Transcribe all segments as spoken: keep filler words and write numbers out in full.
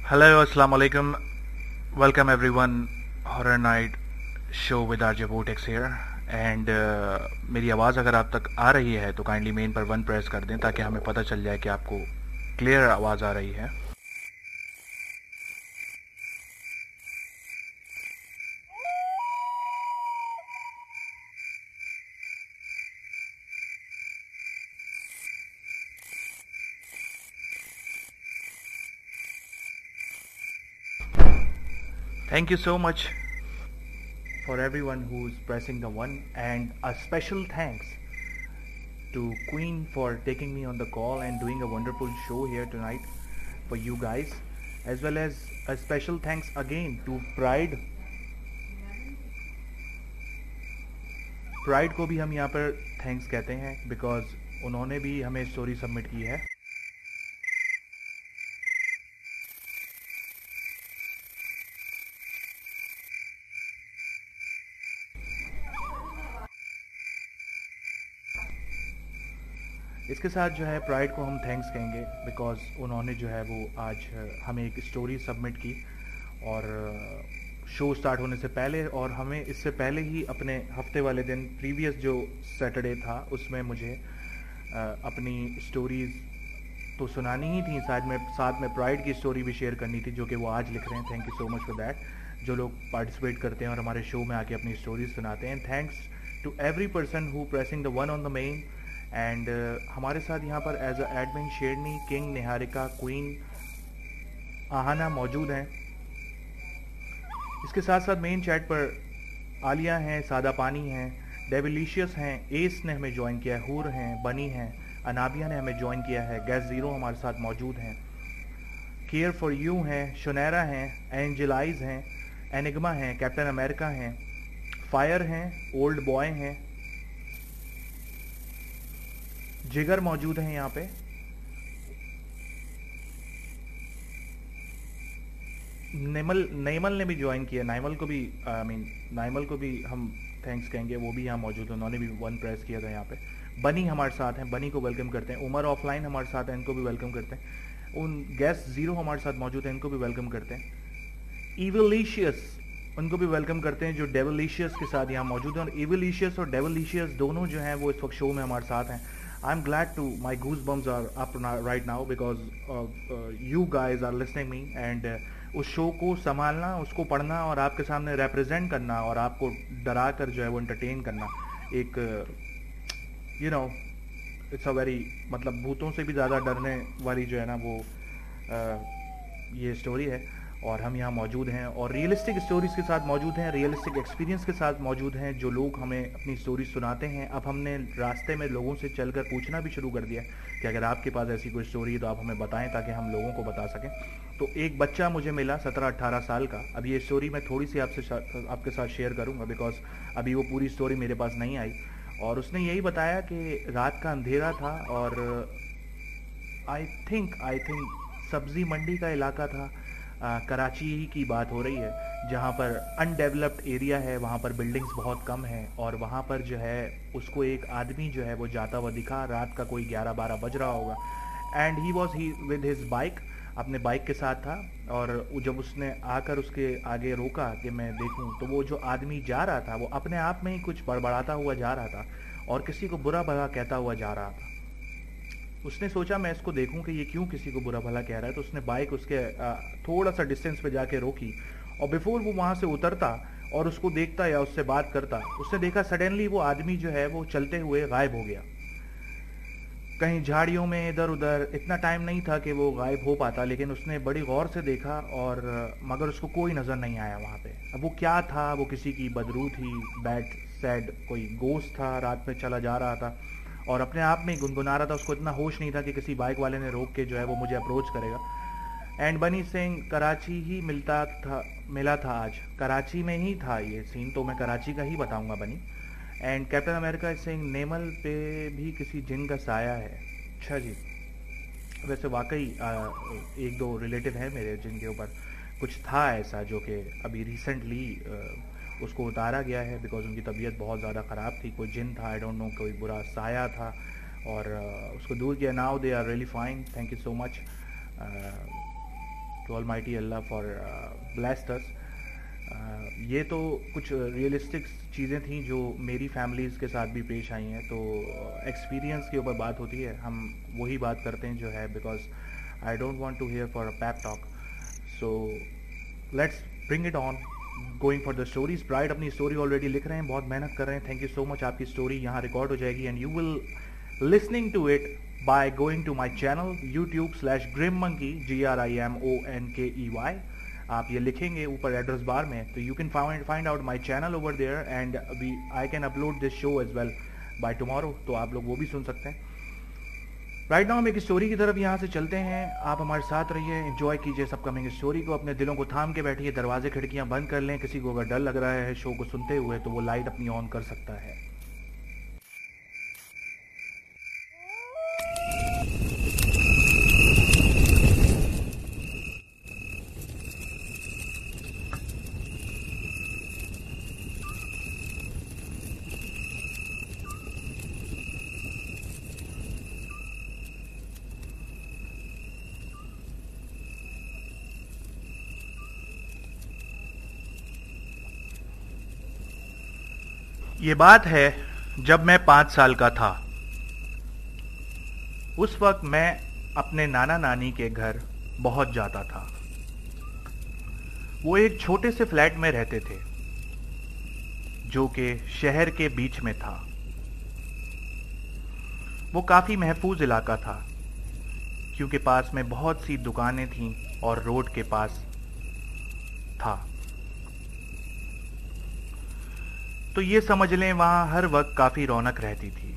Hello, Assalamu alaikum. Welcome everyone. Horror Night show with R J Vortex here. And uh, मेरी आवाज़ अगर आप तक आ रही है तो काइंडली मेन पर वन प्रेस कर दें ताकि हमें पता चल जाए कि आपको क्लियर आवाज़ आ रही है. Thank you so much for everyone who's pressing the one, and a special thanks to Queen for taking me on the call and doing a wonderful show here tonight for you guys, as well as a special thanks again to Pride. Pride को भी हम यहाँ पर thanks कहते हैं because उन्होंने भी हमें स्टोरी सबमिट की है. इसके साथ जो है प्राइड को हम थैंक्स कहेंगे बिकॉज उन्होंने जो है वो आज हमें एक स्टोरी सबमिट की और शो स्टार्ट होने से पहले, और हमें इससे पहले ही अपने हफ्ते वाले दिन प्रीवियस जो सैटरडे था उसमें मुझे अपनी स्टोरीज तो सुनानी ही थी, साथ में साथ में प्राइड की स्टोरी भी शेयर करनी थी जो कि वो आज लिख रहे हैं. Thank you so much for that. जो लोग पार्टिसिपेट करते हैं और हमारे शो में आके अपनी स्टोरीज सुनाते हैं, thanks to every person who pressing the one on the main. And uh, हमारे साथ यहाँ पर as a admin Sherni, king, Niharika, queen, Aahana मौजूद हैं. इसके साथ साथ मेन चैट पर आलिया हैं, सादा पानी हैं, डेविलिशियस हैं, एस ने हमें ज्वाइन किया है, हूर हैं, बनी हैं, अनाबिया ने हमें ज्वाइन किया है, गैस ज़ीरो हमारे साथ मौजूद हैं, केयर फॉर यू हैं, शुनैरा हैं, एंजलाइज हैं, एनिग्मा हैं, कैप्टन अमेरिका हैं, फायर हैं, ओल्ड बॉय हैं, जिगर मौजूद हैं यहाँ पे. नेमल नैमल ने भी ज्वाइन किया. नाइमल को भी आई मीन नाइमल को भी हम थैंक्स कहेंगे, वो भी यहाँ मौजूद है, उन्होंने भी वन प्रेस किया था यहाँ पे. बनी हमारे साथ हैं, बनी को वेलकम करते हैं. उमर ऑफलाइन हमारे साथ हैं, इनको भी वेलकम करते हैं. उन गैस जीरो हमारे साथ मौजूद है, इनको भी वेलकम करते हैं. इविलिशियस, उनको भी वेलकम करते हैं जो डेविलिशियस के साथ यहाँ मौजूद हैं. और इविलिशियस और डेविलिशियस दोनों जो हैं वो इस वक्त शो में हमारे साथ हैं. I'm glad to my goosebumps are up right now because uh, uh, you guys are listening me and uh, उस शो को संभालना, उसको पढ़ना और आपके सामने रिप्रेजेंट करना और आपको डरा कर जो है वो एंटरटेन करना, एक you know it's a very, मतलब भूतों से भी ज़्यादा डरने वाली जो है ना वो uh, ये स्टोरी है. और हम यहाँ मौजूद हैं और रियलिस्टिक स्टोरीज के साथ मौजूद हैं, रियलिस्टिक एक्सपीरियंस के साथ मौजूद हैं जो लोग हमें अपनी स्टोरी सुनाते हैं. अब हमने रास्ते में लोगों से चलकर पूछना भी शुरू कर दिया कि अगर आपके पास ऐसी कोई स्टोरी है तो आप हमें बताएं ताकि हम लोगों को बता सकें. तो एक बच्चा मुझे मिला सत्रह अट्ठारह साल का. अब ये स्टोरी मैं थोड़ी सी आपसे आपके साथ शेयर करूँगा बिकॉज अभी वो पूरी स्टोरी मेरे पास नहीं आई. और उसने यही बताया कि रात का अंधेरा था और आई थिंक आई थिंक सब्जी मंडी का इलाका था. आ, कराची ही की बात हो रही है जहाँ पर अनडेवलप्ड एरिया है, वहाँ पर बिल्डिंग्स बहुत कम हैं और वहाँ पर जो है उसको एक आदमी जो है वो जाता हुआ दिखा. रात का कोई ग्यारह बारह बज रहा होगा and he was he with his bike, अपने बाइक के साथ था. और जब उसने आकर उसके आगे रोका कि मैं देखूं तो वो जो आदमी जा रहा था वो अपने आप में ही कुछ बड़बड़ाता हुआ जा रहा था और किसी को बुरा भला कहता हुआ जा रहा था. उसने सोचा मैं इसको देखूं कि ये क्यों किसी को बुरा भला कह रहा है. तो उसने बाइक उसके आ, थोड़ा सा डिस्टेंस पे जाके रोकी और बिफोर वो वहाँ से उतरता और उसको देखता या उससे बात करता, उसने देखा सडनली वो आदमी जो है वो चलते हुए गायब हो गया कहीं झाड़ियों में इधर उधर. इतना टाइम नहीं था कि वो गायब हो पाता, लेकिन उसने बड़ी गौर से देखा और मगर उसको कोई नज़र नहीं आया वहाँ पे. अब वो क्या था, वो किसी की बदरू थी, बैड सैड कोई गोश्त था, रात में चला जा रहा था और अपने आप में गुनगुना रहा था. उसको इतना होश नहीं था कि किसी बाइक वाले ने रोक के जो है वो मुझे अप्रोच करेगा. एंड बनी सिंह कराची ही मिलता था मिला था आज, कराची में ही था ये सीन, तो मैं कराची का ही बताऊंगा बनी. एंड कैप्टन अमेरिका सिंह नेमल पे भी किसी जिन का साया है. अच्छा जी, वैसे वाकई एक दो रिलेटिव है मेरे जिनके ऊपर कुछ था ऐसा जो कि अभी रिसेंटली उसको उतारा गया है बिकॉज उनकी तबीयत बहुत ज़्यादा ख़राब थी. कोई जिन था, आई डोंट नो, कोई बुरा साया था और uh, उसको दूर किया. Now they are really fine. Thank you so much. To almighty Allah for blessed us. ये तो कुछ रियलिस्टिक चीज़ें थी जो मेरी फैमिलीज़ के साथ भी पेश आई हैं, तो एक्सपीरियंस के ऊपर बात होती है, हम वही बात करते हैं जो है, because I don't want to hear for a pep talk. So let's bring it on, going for the stories. Bride अपनी स्टोरी ऑलरेडी लिख रहे हैं, बहुत मेहनत कर रहे हैं, थैंक यू सो मच। आपकी स्टोरी यहाँ रिकॉर्ड हो जाएगी and you will listening to it by going to my channel YouTube slash grim monkey, G R I M O N K E Y. आप ये लिखेंगे ऊपर एड्रेस बार में, तो you can find find out my channel over there and we I can upload this show as well by tomorrow, तो आप लोग वो भी सुन सकते हैं। राइट नाउ हम एक स्टोरी की तरफ यहाँ से चलते हैं, आप हमारे साथ रहिए, एंजॉय कीजिए सब कमिंग स्टोरी को, अपने दिलों को थाम के बैठिए, दरवाजे खिड़कियाँ बंद कर लें। किसी को अगर डर लग रहा है शो को सुनते हुए तो वो लाइट अपनी ऑन कर सकता है। ये बात है जब मैं पाँच साल का था। उस वक्त मैं अपने नाना नानी के घर बहुत जाता था। वो एक छोटे से फ्लैट में रहते थे जो कि शहर के बीच में था। वो काफ़ी महफूज इलाका था क्योंकि पास में बहुत सी दुकानें थीं और रोड के पास था, तो ये समझ लें वहां हर वक्त काफी रौनक रहती थी।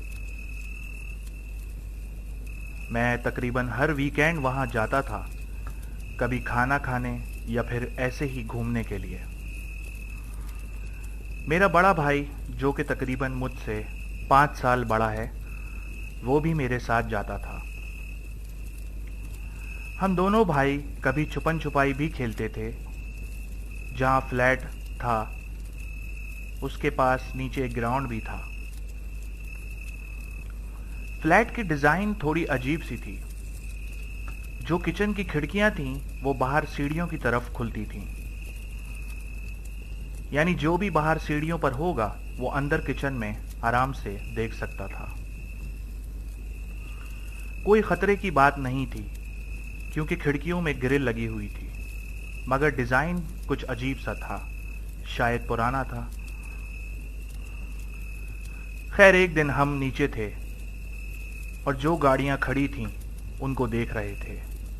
मैं तकरीबन हर वीकेंड वहां जाता था, कभी खाना खाने या फिर ऐसे ही घूमने के लिए। मेरा बड़ा भाई जो कि तकरीबन मुझसे पाँच साल बड़ा है, वो भी मेरे साथ जाता था। हम दोनों भाई कभी छुपन छुपाई भी खेलते थे। जहां फ्लैट था उसके पास नीचे एक ग्राउंड भी था। फ्लैट की डिजाइन थोड़ी अजीब सी थी। जो किचन की खिड़कियां थीं वो बाहर सीढ़ियों की तरफ खुलती थीं, यानी जो भी बाहर सीढ़ियों पर होगा वो अंदर किचन में आराम से देख सकता था। कोई खतरे की बात नहीं थी क्योंकि खिड़कियों में ग्रिल लगी हुई थी, मगर डिजाइन कुछ अजीब सा था, शायद पुराना था। खैर एक दिन हम नीचे थे और जो गाड़ियां खड़ी थीं उनको देख रहे थे।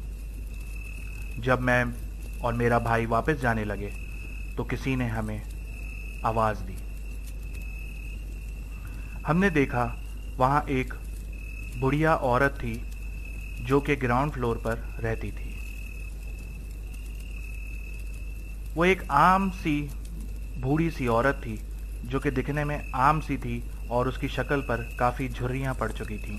जब मैं और मेरा भाई वापस जाने लगे तो किसी ने हमें आवाज दी। हमने देखा वहां एक बुढ़िया औरत थी जो कि ग्राउंड फ्लोर पर रहती थी। वो एक आम सी बूढ़ी सी औरत थी जो कि दिखने में आम सी थी और उसकी शक्ल पर काफी झुर्रियां पड़ चुकी थीं।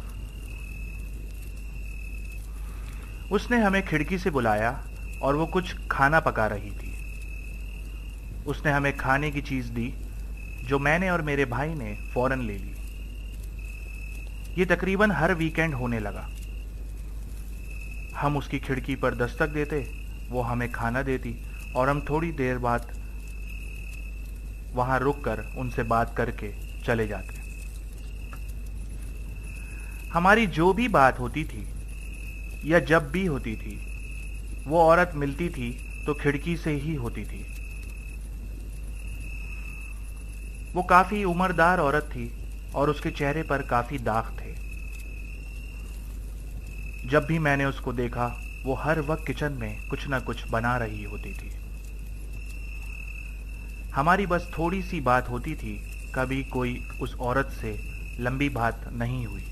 उसने हमें खिड़की से बुलाया और वो कुछ खाना पका रही थी। उसने हमें खाने की चीज दी जो मैंने और मेरे भाई ने फौरन ले ली। ये तकरीबन हर वीकेंड होने लगा। हम उसकी खिड़की पर दस्तक देते, वो हमें खाना देती और हम थोड़ी देर बाद वहां रुककर उनसे बात करके चले जाते। हमारी जो भी बात होती थी या जब भी होती थी, वो औरत मिलती थी तो खिड़की से ही होती थी। वो काफी उम्रदार औरत थी और उसके चेहरे पर काफी दाग थे। जब भी मैंने उसको देखा वो हर वक्त किचन में कुछ ना कुछ बना रही होती थी। हमारी बस थोड़ी सी बात होती थी, कभी कोई उस औरत से लंबी बात नहीं हुई।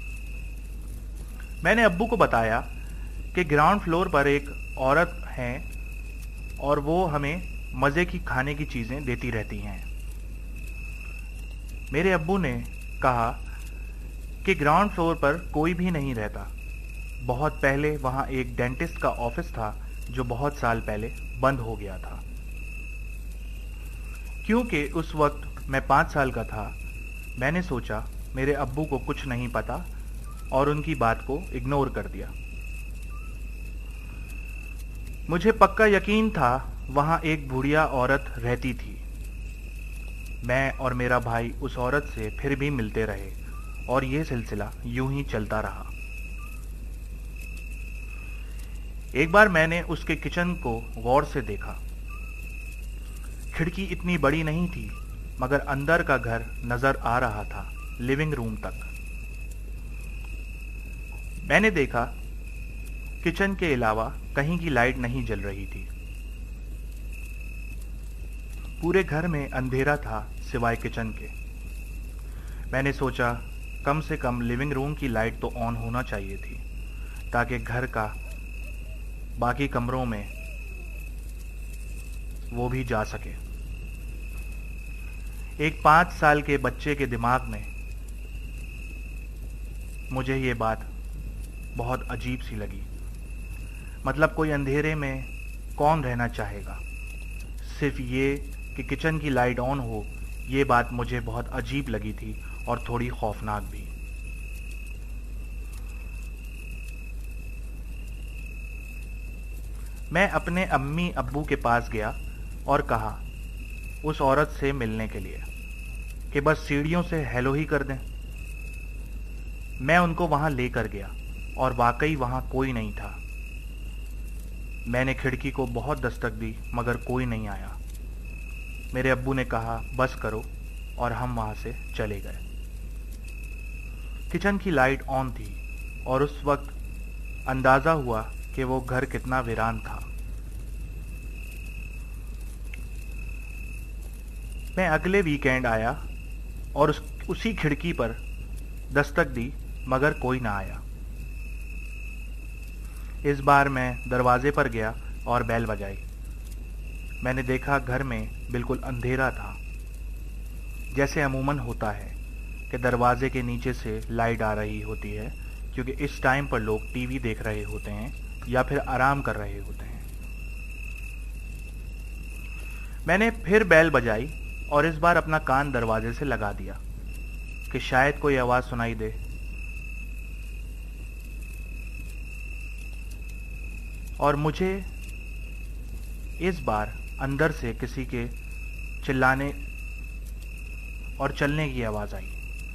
मैंने अब्बू को बताया कि ग्राउंड फ्लोर पर एक औरत है और वो हमें मज़े की खाने की चीज़ें देती रहती हैं। मेरे अब्बू ने कहा कि ग्राउंड फ्लोर पर कोई भी नहीं रहता। बहुत पहले वहाँ एक डेंटिस्ट का ऑफिस था जो बहुत साल पहले बंद हो गया था। क्योंकि उस वक्त मैं पाँच साल का था, मैंने सोचा मेरे अब्बू को कुछ नहीं पता और उनकी बात को इग्नोर कर दिया। मुझे पक्का यकीन था वहां एक बुढ़िया औरत रहती थी। मैं और मेरा भाई उस औरत से फिर भी मिलते रहे और ये सिलसिला यूं ही चलता रहा। एक बार मैंने उसके किचन को गौर से देखा। खिड़की इतनी बड़ी नहीं थी, मगर अंदर का घर नजर आ रहा था, लिविंग रूम तक। मैंने देखा किचन के अलावा कहीं की लाइट नहीं जल रही थी। पूरे घर में अंधेरा था सिवाय किचन के। मैंने सोचा कम से कम लिविंग रूम की लाइट तो ऑन होना चाहिए थी, ताकि घर का बाकी कमरों में वो भी जा सके। एक पांच साल के बच्चे के दिमाग में मुझे ये बात बहुत अजीब सी लगी। मतलब कोई अंधेरे में कौन रहना चाहेगा। सिर्फ ये कि किचन की लाइट ऑन हो, ये बात मुझे बहुत अजीब लगी थी और थोड़ी खौफनाक भी। मैं अपने अम्मी अब्बू के पास गया और कहा उस औरत से मिलने के लिए कि बस सीढ़ियों से हेलो ही कर दें। मैं उनको वहां लेकर गया और वाकई वहां कोई नहीं था। मैंने खिड़की को बहुत दस्तक दी, मगर कोई नहीं आया। मेरे अब्बू ने कहा बस करो, और हम वहां से चले गए। किचन की लाइट ऑन थी और उस वक्त अंदाजा हुआ कि वो घर कितना वीरान था। मैं अगले वीकेंड आया और उस उसी खिड़की पर दस्तक दी, मगर कोई ना आया। इस बार मैं दरवाजे पर गया और बेल बजाई। मैंने देखा घर में बिल्कुल अंधेरा था। जैसे अमूमन होता है कि दरवाजे के नीचे से लाइट आ रही होती है, क्योंकि इस टाइम पर लोग टीवी देख रहे होते हैं या फिर आराम कर रहे होते हैं। मैंने फिर बेल बजाई और इस बार अपना कान दरवाजे से लगा दिया कि शायद कोई आवाज सुनाई दे। और मुझे इस बार अंदर से किसी के चिल्लाने और चलने की आवाज आई।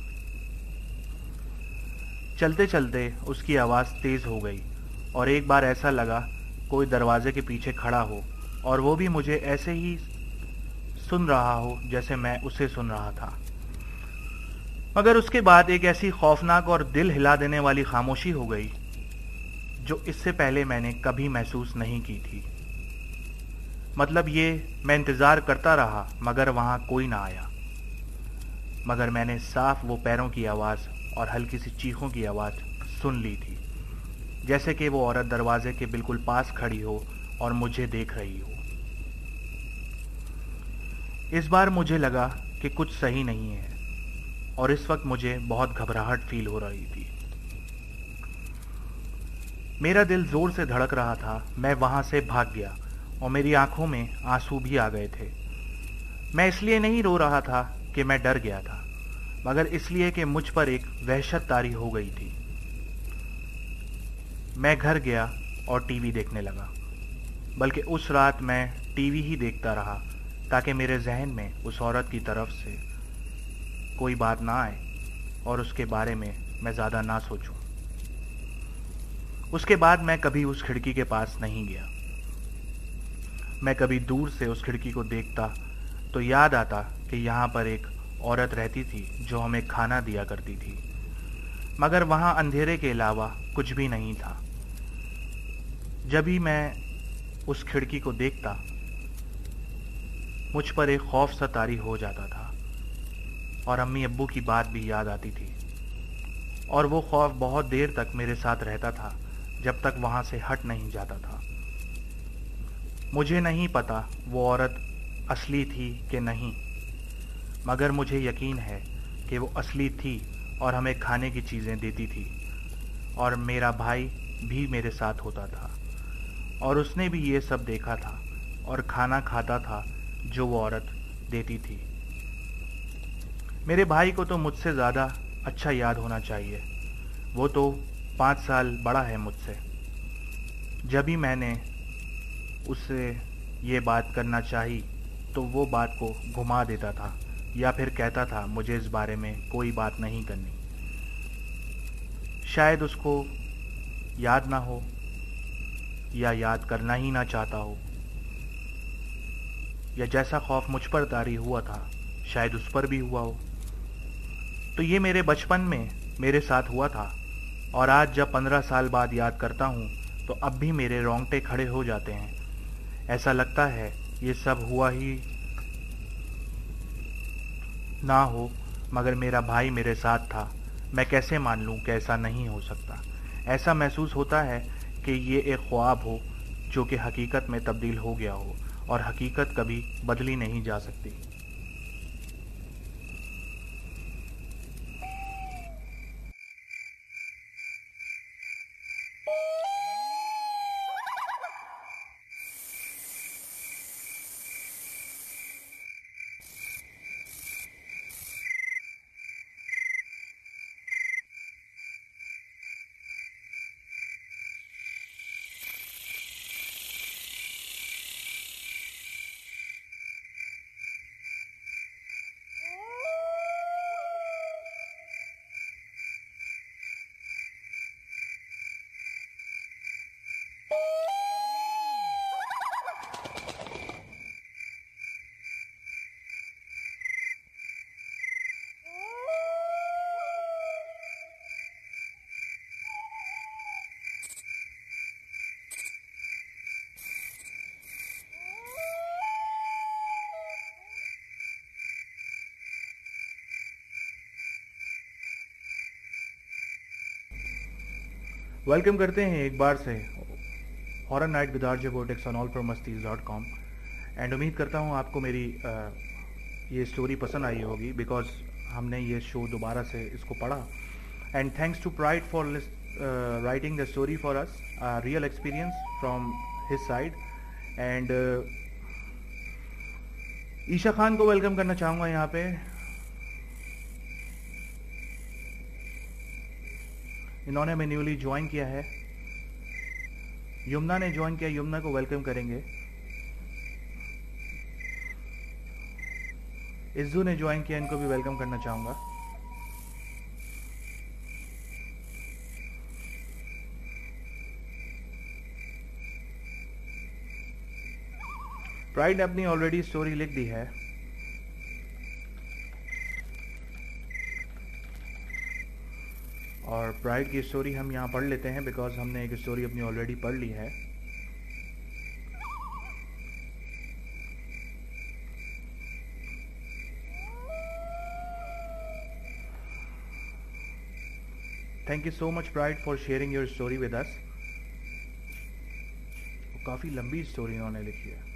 चलते चलते उसकी आवाज तेज हो गई और एक बार ऐसा लगा कोई दरवाजे के पीछे खड़ा हो, और वो भी मुझे ऐसे ही सुन रहा हो जैसे मैं उसे सुन रहा था। मगर उसके बाद एक ऐसी खौफनाक और दिल हिला देने वाली खामोशी हो गई जो इससे पहले मैंने कभी महसूस नहीं की थी। मतलब ये, मैं इंतजार करता रहा मगर वहां कोई ना आया। मगर मैंने साफ वो पैरों की आवाज और हल्की सी चीखों की आवाज सुन ली थी, जैसे कि वो औरत दरवाजे के बिल्कुल पास खड़ी हो और मुझे देख रही हो। इस बार मुझे लगा कि कुछ सही नहीं है और इस वक्त मुझे बहुत घबराहट फील हो रही थी। मेरा दिल जोर से धड़क रहा था। मैं वहां से भाग गया और मेरी आंखों में आंसू भी आ गए थे। मैं इसलिए नहीं रो रहा था कि मैं डर गया था, मगर इसलिए कि मुझ पर एक वहशत तारी हो गई थी। मैं घर गया और टीवी देखने लगा। बल्कि उस रात मैं टीवी ही देखता रहा ताकि मेरे जहन में उस औरत की तरफ से कोई बात ना आए और उसके बारे में मैं ज़्यादा ना सोचूं। उसके बाद मैं कभी उस खिड़की के पास नहीं गया। मैं कभी दूर से उस खिड़की को देखता तो याद आता कि यहाँ पर एक औरत रहती थी जो हमें खाना दिया करती थी, मगर वहाँ अंधेरे के अलावा कुछ भी नहीं था। जब भी मैं उस खिड़की को देखता मुझ पर एक खौफ सा तारी हो जाता था और अम्मी अब्बू की बात भी याद आती थी, और वो खौफ बहुत देर तक मेरे साथ रहता था, जब तक वहां से हट नहीं जाता था। मुझे नहीं पता वो औरत असली थी कि नहीं, मगर मुझे यकीन है कि वो असली थी और हमें खाने की चीज़ें देती थी, और मेरा भाई भी मेरे साथ होता था और उसने भी ये सब देखा था और खाना खाता था जो वो औरत देती थी। मेरे भाई को तो मुझसे ज़्यादा अच्छा याद होना चाहिए। वो तो पाँच साल बड़ा है मुझसे। जब भी मैंने उससे ये बात करना चाही तो वो बात को घुमा देता था या फिर कहता था मुझे इस बारे में कोई बात नहीं करनी। शायद उसको याद ना हो या याद करना ही ना चाहता हो, या जैसा खौफ मुझ पर तारी हुआ था शायद उस पर भी हुआ हो। तो ये मेरे बचपन में मेरे साथ हुआ था, और आज जब पंद्रह साल बाद याद करता हूँ तो अब भी मेरे रोंगटे खड़े हो जाते हैं। ऐसा लगता है ये सब हुआ ही ना हो, मगर मेरा भाई मेरे साथ था। मैं कैसे मान लूँ कि ऐसा नहीं हो सकता। ऐसा महसूस होता है कि ये एक ख्वाब हो जो कि हकीकत में तब्दील हो गया हो, और हकीकत कभी बदली नहीं जा सकती। वेलकम करते हैं एक बार से horror night with RJ Vortex on all pro Mastiz dot com. And उम्मीद करता हूँ आपको मेरी आ, ये स्टोरी पसंद आई होगी, बिकॉज हमने ये शो दोबारा से इसको पढ़ा। And thanks to pride for writing the story for us, real experience from his side. And Isha Khan को वेलकम करना चाहूँगा यहाँ पे। इन्होंने हमें न्यूली ज्वाइन किया है। यमुना ने ज्वाइन किया, यमुना को वेलकम करेंगे। इज्जू ने ज्वाइन किया, इनको भी वेलकम करना चाहूंगा। प्राइड ने अपनी ऑलरेडी स्टोरी लिख दी है। और प्राइड की स्टोरी हम यहाँ पढ़ लेते हैं, बिकॉज हमने एक स्टोरी अपनी ऑलरेडी पढ़ ली है। Thank you so much pride for sharing your story with us. काफी लंबी स्टोरी इन्होंने लिखी है।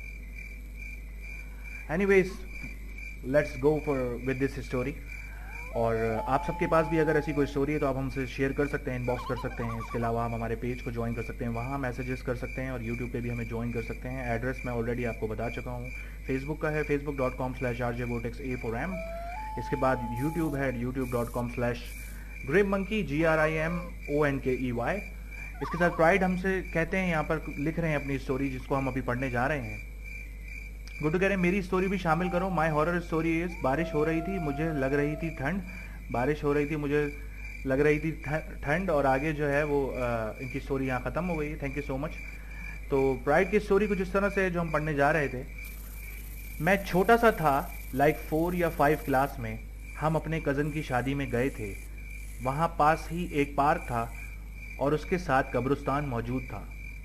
Anyways, let's go for with this story. और आप सबके पास भी अगर ऐसी कोई स्टोरी है तो आप हमसे शेयर कर सकते हैं, इनबॉक्स कर सकते हैं। इसके अलावा हम हमारे पेज को ज्वाइन कर सकते हैं, वहाँ मैसेजेस कर सकते हैं, और यूट्यूब पे भी हमें ज्वाइन कर सकते हैं। एड्रेस मैं ऑलरेडी आपको बता चुका हूँ। फेसबुक का है Facebook dot com slash R J Vortex A four M. इसके बाद यूट्यूब है YouTube dot com slash grape monkey G R I M O N K E Y. इसके साथ प्राइड हमसे कहते हैं, यहाँ पर लिख रहे हैं अपनी स्टोरी जिसको हम अभी पढ़ने जा रहे हैं। गुड्डू कह रहे हैं मेरी स्टोरी भी शामिल करो। माय हॉरर स्टोरी इज बारिश हो रही थी, मुझे लग रही थी ठंड। बारिश हो रही थी, मुझे लग रही थी ठंड। और आगे जो है वो आ, इनकी स्टोरी यहाँ ख़त्म हो गई। Thank you so much. तो प्राइड की स्टोरी कुछ इस तरह से जो हम पढ़ने जा रहे थे। मैं छोटा सा था, लाइक फोर या फाइव क्लास में। हम अपने कज़न की शादी में गए थे। वहाँ पास ही एक पार्क था और उसके साथ कब्रिस्तान मौजूद था।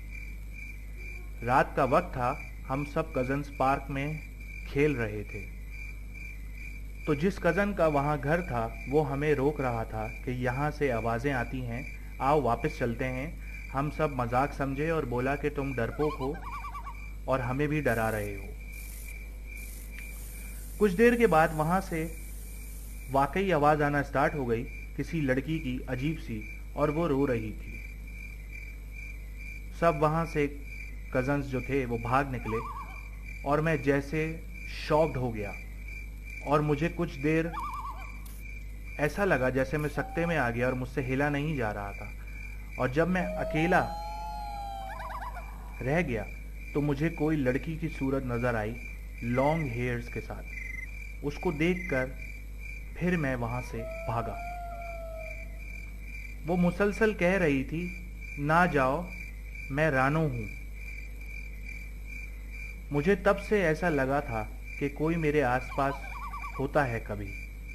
रात का वक्त था, हम सब कजन्स पार्क में खेल रहे थे। तो जिस कज़न का वहाँ घर था वो हमें रोक रहा था कि यहाँ से आवाज़ें आती हैं, आओ वापस चलते हैं। हम सब मजाक समझे और बोला कि तुम डरपोक हो और हमें भी डरा रहे हो। कुछ देर के बाद वहाँ से वाकई आवाज़ आना स्टार्ट हो गई, किसी लड़की की अजीब सी, और वो रो रही थी। सब वहाँ से कज़न्स जो थे वो भाग निकले और मैं जैसे शॉक्ड हो गया, और मुझे कुछ देर ऐसा लगा जैसे मैं सकते में आ गया और मुझसे हिला नहीं जा रहा था। और जब मैं अकेला रह गया तो मुझे कोई लड़की की सूरत नज़र आई, लॉन्ग हेयर्स के साथ। उसको देखकर फिर मैं वहाँ से भागा। वो मुसलसल कह रही थी, ना जाओ, मैं रानो हूँ। मुझे तब से ऐसा लगा था कि कोई मेरे आसपास होता है कभी।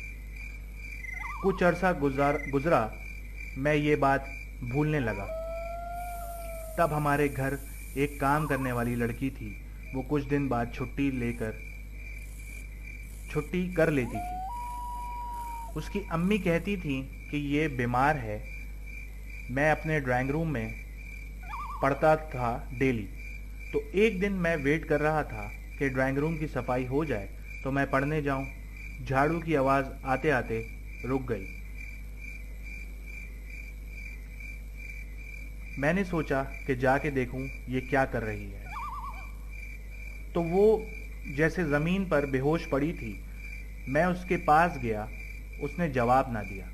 कुछ अरसा गुजार गुजरा, मैं ये बात भूलने लगा। तब हमारे घर एक काम करने वाली लड़की थी। वो कुछ दिन बाद छुट्टी लेकर छुट्टी कर लेती थी। उसकी अम्मी कहती थी कि ये बीमार है। मैं अपने ड्राइंग रूम में पढ़ता था डेली, तो एक दिन मैं वेट कर रहा था कि ड्राइंग रूम की सफाई हो जाए तो मैं पढ़ने जाऊं। झाड़ू की आवाज़ आते आते रुक गई। मैंने सोचा कि जाके देखूं ये क्या कर रही है। तो वो जैसे ज़मीन पर बेहोश पड़ी थी। मैं उसके पास गया, उसने जवाब ना दिया।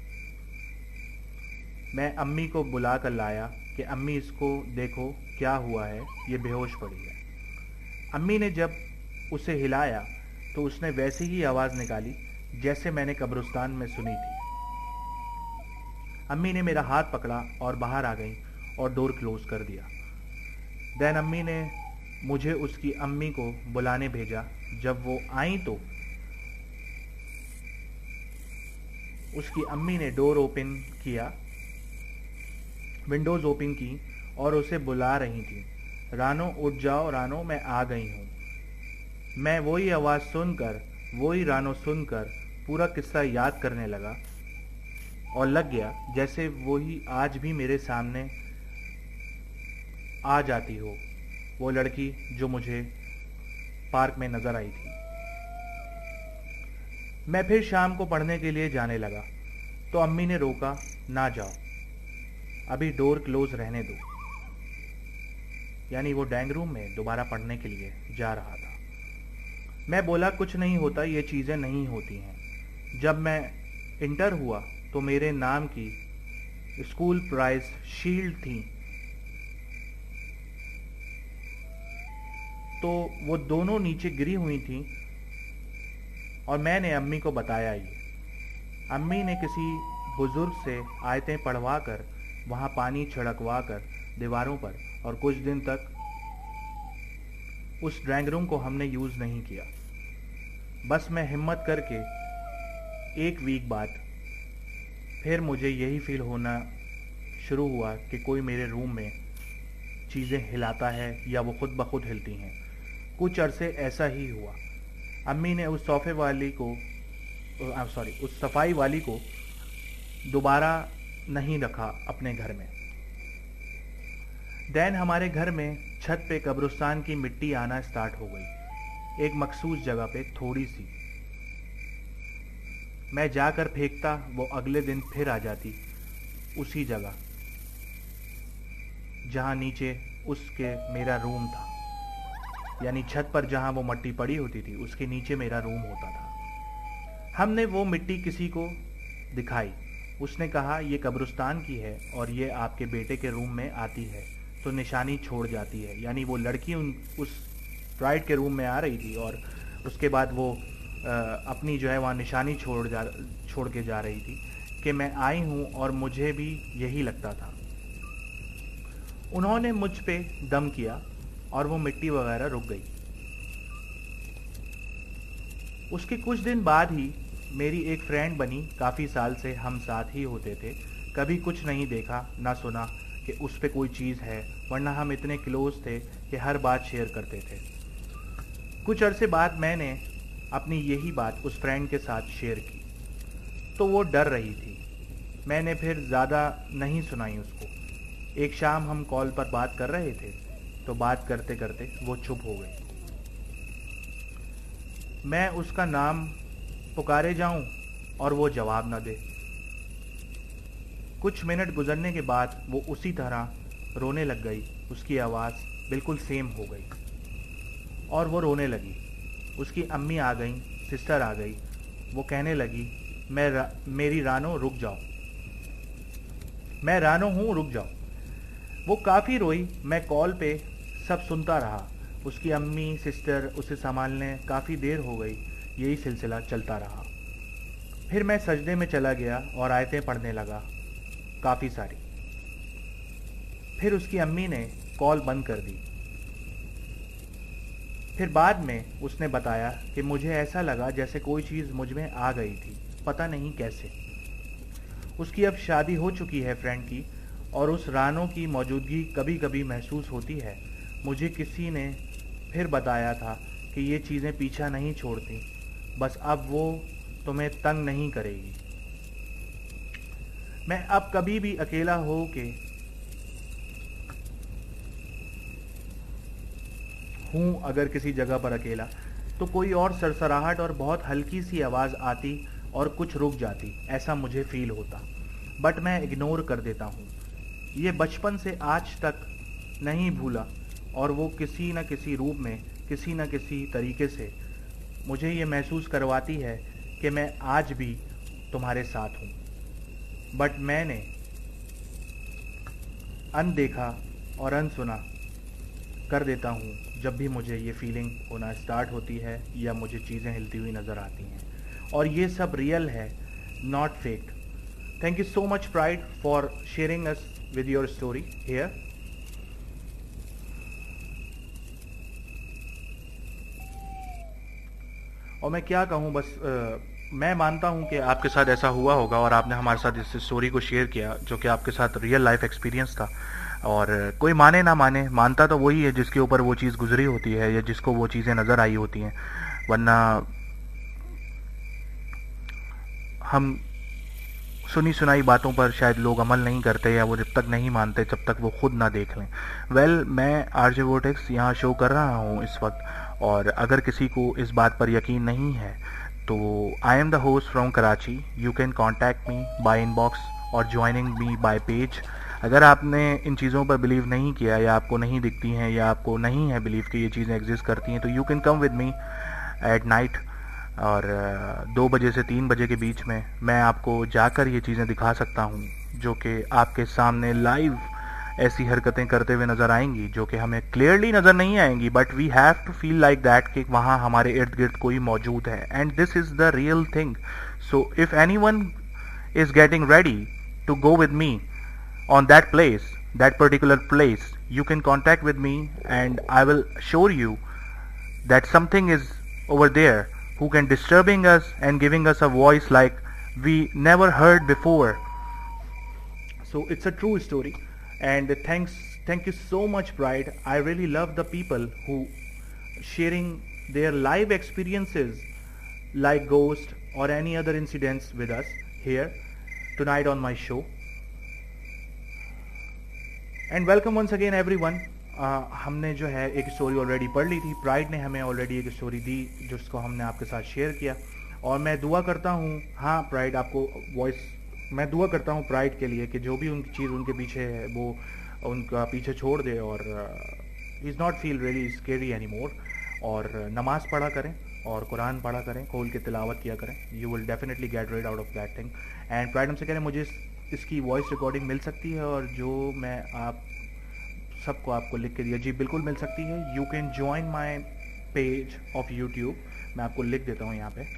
मैं अम्मी को बुला कर लाया कि अम्मी इसको देखो क्या हुआ है, ये बेहोश पड़ी है। अम्मी ने जब उसे हिलाया तो उसने वैसी ही आवाज़ निकाली जैसे मैंने कब्रिस्तान में सुनी थी। अम्मी ने मेरा हाथ पकड़ा और बाहर आ गई और डोर क्लोज कर दिया। देन अम्मी ने मुझे उसकी अम्मी को बुलाने भेजा। जब वो आई तो उसकी अम्मी ने डोर ओपन किया, विंडोज ओपन की और उसे बुला रही थी, रानो उठ जाओ, रानो मैं आ गई हूँ। मैं वही आवाज़ सुनकर, वही रानो सुनकर पूरा किस्सा याद करने लगा और लग गया जैसे वही आज भी मेरे सामने आ जाती हो, वो लड़की जो मुझे पार्क में नजर आई थी। मैं फिर शाम को पढ़ने के लिए जाने लगा तो अम्मी ने रोका, ना जाओ, अभी डोर क्लोज रहने दो। यानी वो ड्राइंग रूम में दोबारा पढ़ने के लिए जा रहा था। मैं बोला, कुछ नहीं होता, ये चीज़ें नहीं होती हैं। जब मैं इंटर हुआ तो मेरे नाम की स्कूल प्राइज शील्ड थी, तो वो दोनों नीचे गिरी हुई थी और मैंने अम्मी को बताया ये। अम्मी ने किसी बुजुर्ग से आयतें पढ़वा कर वहाँ पानी छिड़कवा कर दीवारों पर, और कुछ दिन तक उस ड्राइंग रूम को हमने यूज़ नहीं किया। बस मैं हिम्मत करके एक वीक बाद फिर मुझे यही फील होना शुरू हुआ कि कोई मेरे रूम में चीज़ें हिलाता है या वो खुद ब खुद हिलती हैं। कुछ अरसे ऐसा ही हुआ। अम्मी ने उस सोफे वाली को सॉरी उस सफाई वाली को दोबारा नहीं रखा अपने घर में। देन हमारे घर में छत पे कब्रिस्तान की मिट्टी आना स्टार्ट हो गई, एक मखसूस जगह पे थोड़ी सी। मैं जाकर फेंकता, वो अगले दिन फिर आ जाती उसी जगह जहां नीचे उसके मेरा रूम था। यानी छत पर जहां वो मिट्टी पड़ी होती थी उसके नीचे मेरा रूम होता था। हमने वो मिट्टी किसी को दिखाई। उसने कहा, ये कब्रिस्तान की है और ये आपके बेटे के रूम में आती है तो निशानी छोड़ जाती है। यानी वो लड़की उन उस ब्राइड के रूम में आ रही थी और उसके बाद वो आ, अपनी जो है वहाँ निशानी छोड़ जा छोड़ के जा रही थी कि मैं आई हूँ और मुझे भी यही लगता था। उन्होंने मुझ पे दम किया और वो मिट्टी वगैरह रुक गई। उसके कुछ दिन बाद ही मेरी एक फ्रेंड बनी। काफ़ी साल से हम साथ ही होते थे, कभी कुछ नहीं देखा ना सुना कि उस पे कोई चीज़ है, वरना हम इतने क्लोज थे कि हर बात शेयर करते थे। कुछ अरसे बाद मैंने अपनी यही बात उस फ्रेंड के साथ शेयर की तो वो डर रही थी। मैंने फिर ज़्यादा नहीं सुनाई उसको। एक शाम हम कॉल पर बात कर रहे थे तो बात करते करते वो चुप हो गई। मैं उसका नाम पुकारे जाऊं और वो जवाब ना दे। कुछ मिनट गुजरने के बाद वो उसी तरह रोने लग गई। उसकी आवाज़ बिल्कुल सेम हो गई और वो रोने लगी। उसकी अम्मी आ गई, सिस्टर आ गई। वो कहने लगी, मैं रा, मेरी रानो रुक जाओ, मैं रानो हूँ, रुक जाओ। वो काफ़ी रोई। मैं कॉल पे सब सुनता रहा। उसकी अम्मी सिस्टर उसे संभालने काफ़ी देर हो गई। यही सिलसिला चलता रहा। फिर मैं सजदे में चला गया और आयतें पढ़ने लगा, काफ़ी सारी। फिर उसकी अम्मी ने कॉल बंद कर दी। फिर बाद में उसने बताया कि मुझे ऐसा लगा जैसे कोई चीज़ मुझ में आ गई थी, पता नहीं कैसे। उसकी अब शादी हो चुकी है फ्रेंड की, और उस रानो की मौजूदगी कभी कभी महसूस होती है। मुझे किसी ने फिर बताया था कि ये चीज़ें पीछा नहीं छोड़ती, बस अब वो तुम्हें तंग नहीं करेगी। मैं अब कभी भी अकेला हो के हूँ, अगर किसी जगह पर अकेला, तो कोई और सरसराहट और बहुत हल्की सी आवाज़ आती और कुछ रुक जाती, ऐसा मुझे फील होता। बट मैं इग्नोर कर देता हूँ। ये बचपन से आज तक नहीं भूला, और वो किसी न किसी रूप में, किसी न किसी तरीके से मुझे ये महसूस करवाती है कि मैं आज भी तुम्हारे साथ हूँ। बट मैंने अनदेखा और अनसुना कर देता हूँ जब भी मुझे ये फीलिंग होना स्टार्ट होती है या मुझे चीज़ें हिलती हुई नज़र आती हैं। और ये सब रियल है, not fake. Thank you so much pride for sharing us with your story here. और मैं क्या कहूँ, बस आ, मैं मानता हूँ कि आपके साथ ऐसा हुआ होगा और आपने हमारे साथ इस स्टोरी को शेयर किया जो कि आपके साथ रियल लाइफ एक्सपीरियंस था। और कोई माने ना माने, मानता तो वही है जिसके ऊपर वो चीज़ गुजरी होती है या जिसको वो चीज़ें नज़र आई होती हैं। वरना हम सुनी सुनाई बातों पर शायद लोग अमल नहीं करते, या वो जब तक नहीं मानते जब तक वो खुद ना देख लें। वेल well, मैं आरजे वोटेक्स यहाँ शो कर रहा हूँ इस वक्त, और अगर किसी को इस बात पर यकीन नहीं है तो I am the host from Karachi. You can contact me by inbox और ज्वाइनिंग मी बाय पेज। अगर आपने इन चीज़ों पर बिलीव नहीं किया, या आपको नहीं दिखती हैं, या आपको नहीं है बिलीव कि ये चीज़ें एग्जिस्ट करती हैं, तो you can come with me at night, और दो बजे से तीन बजे के बीच में मैं आपको जाकर ये चीज़ें दिखा सकता हूँ जो कि आपके सामने लाइव ऐसी हरकतें करते हुए नज़र आएंगी जो कि हमें क्लियरली नज़र नहीं आएंगी, but we have to feel like that कि वहाँ हमारे इर्द गिर्द कोई मौजूद है। And this is the real thing. So if anyone is getting ready to go with me on that place, that particular place, you can contact with me and I will assure you that something is over there who can disturbing us and giving us a voice like we never heard before. So it's a true story, and thanks thank you so much Pride. I really love the people who sharing their live experiences like ghost or any other incidents with us here tonight on my show. And welcome once again everyone. हमने जो है एक story already पढ़ ली थी। Pride ने हमें already एक story दी जिसको हमने आपके साथ शेयर किया, और मैं दुआ करता हूँ, हाँ प्राइड आपको वॉइस, मैं दुआ करता हूँ प्राइड के लिए कि जो भी उनकी चीज़ उनके पीछे है वो उनका पीछे छोड़ दे, और he is not feel really scary anymore. और नमाज़ पढ़ा करें और कुरान पढ़ा करें, खोल के तिलावत किया करें। You will definitely get rid out of that thing. And pride हमसे कह रहे हैं मुझे इसकी वॉइस रिकॉर्डिंग मिल सकती है, और जो मैं आप सबको आपको लिख के दिया, जी बिल्कुल मिल सकती है। You can join my page of YouTube, मैं आपको लिख देता हूँ यहाँ पे।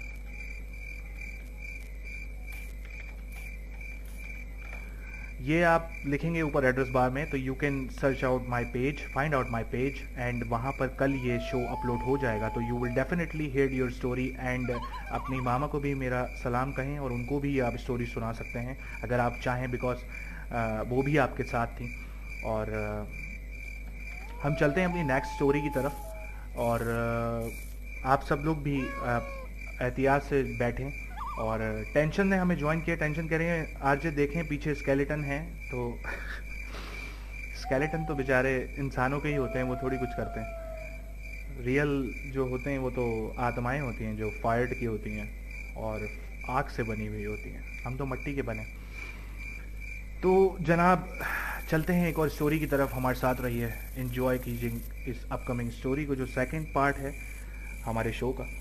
ये आप लिखेंगे ऊपर एड्रेस बार में, तो you can search out my page, find out my page, and वहाँ पर कल ये शो अपलोड हो जाएगा। तो you will definitely hear your story. एंड अपनी मामा को भी मेरा सलाम कहें, और उनको भी आप स्टोरी सुना सकते हैं अगर आप चाहें, बिकॉज वो भी आपके साथ थी। और uh, हम चलते हैं अपनी नेक्स्ट स्टोरी की तरफ, और uh, आप सब लोग भी uh, एहतियात से बैठें। और टेंशन ने हमें ज्वाइन किया, टेंशन कह रहे हैं आज देखें पीछे स्केलेटन है, तो स्केलेटन तो बेचारे इंसानों के ही होते हैं, वो थोड़ी कुछ करते हैं। रियल जो होते हैं वो तो आत्माएं होती हैं जो फायर्ड की होती हैं और आग से बनी हुई होती हैं, हम तो मिट्टी के बने। तो जनाब चलते हैं एक और स्टोरी की तरफ, हमारे साथ रहिए, एंजॉय कीजिए इस अपकमिंग स्टोरी को जो सेकंड पार्ट है हमारे शो का।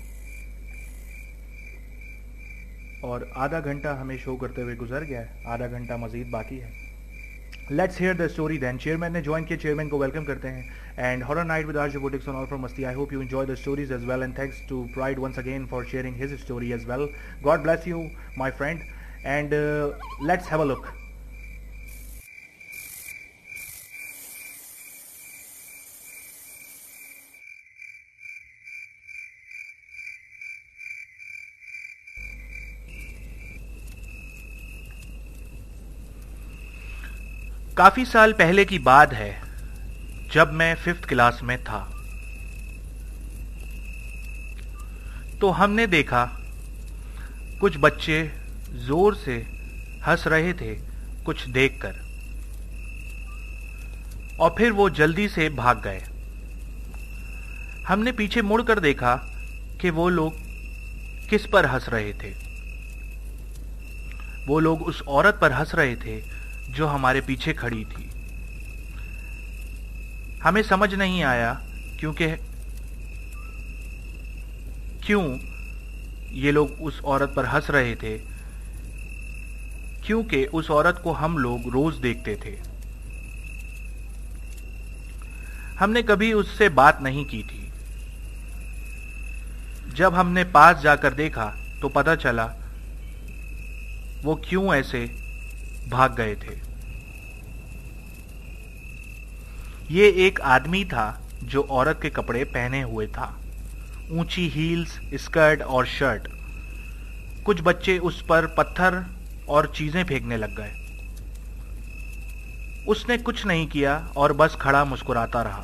और आधा घंटा हमें शो करते हुए गुजर गया है, आधा घंटा मज़ीद बाकी है। Let's hear the story then. Chairman ने ज्वाइन किया, चेयरमैन को वेलकम करते हैं। And horror night with RJ Vortex on all from Masti. I hope you enjoy the stories as well and thanks to pride once again for sharing his story as well. God bless you my friend and let's have a look. काफी साल पहले की बात है, जब मैं fifth class में था। तो हमने देखा कुछ बच्चे जोर से हंस रहे थे कुछ देखकर, और फिर वो जल्दी से भाग गए। हमने पीछे मुड़कर देखा कि वो लोग किस पर हंस रहे थे। वो लोग उस औरत पर हंस रहे थे जो हमारे पीछे खड़ी थी। हमें समझ नहीं आया क्योंकि क्यों ये लोग उस औरत पर हंस रहे थे, क्योंकि उस औरत को हम लोग रोज देखते थे। हमने कभी उससे बात नहीं की थी। जब हमने पास जाकर देखा तो पता चला वो क्यों ऐसे भाग गए थे। ये एक आदमी था जो औरत के कपड़े पहने हुए था, ऊंची हील्स, स्कर्ट और शर्ट। कुछ बच्चे उस पर पत्थर और चीजें फेंकने लग गए। उसने कुछ नहीं किया और बस खड़ा मुस्कुराता रहा।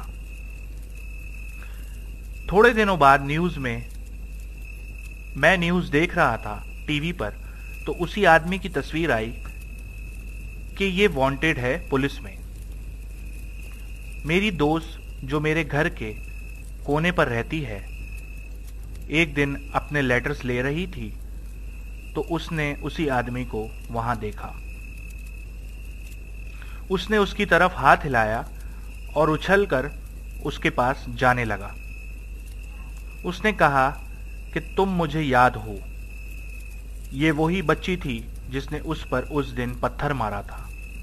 थोड़े दिनों बाद न्यूज में, मैं न्यूज देख रहा था टीवी पर, तो उसी आदमी की तस्वीर आई कि ये वांटेड है पुलिस में। मेरी दोस्त जो मेरे घर के कोने पर रहती है, एक दिन अपने लेटर्स ले रही थी तो उसने उसी आदमी को वहां देखा। उसने उसकी तरफ हाथ हिलाया और उछलकर उसके पास जाने लगा। उसने कहा कि तुम मुझे याद हो। ये वही बच्ची थी जिसने उस पर उस दिन पत्थर मारा था।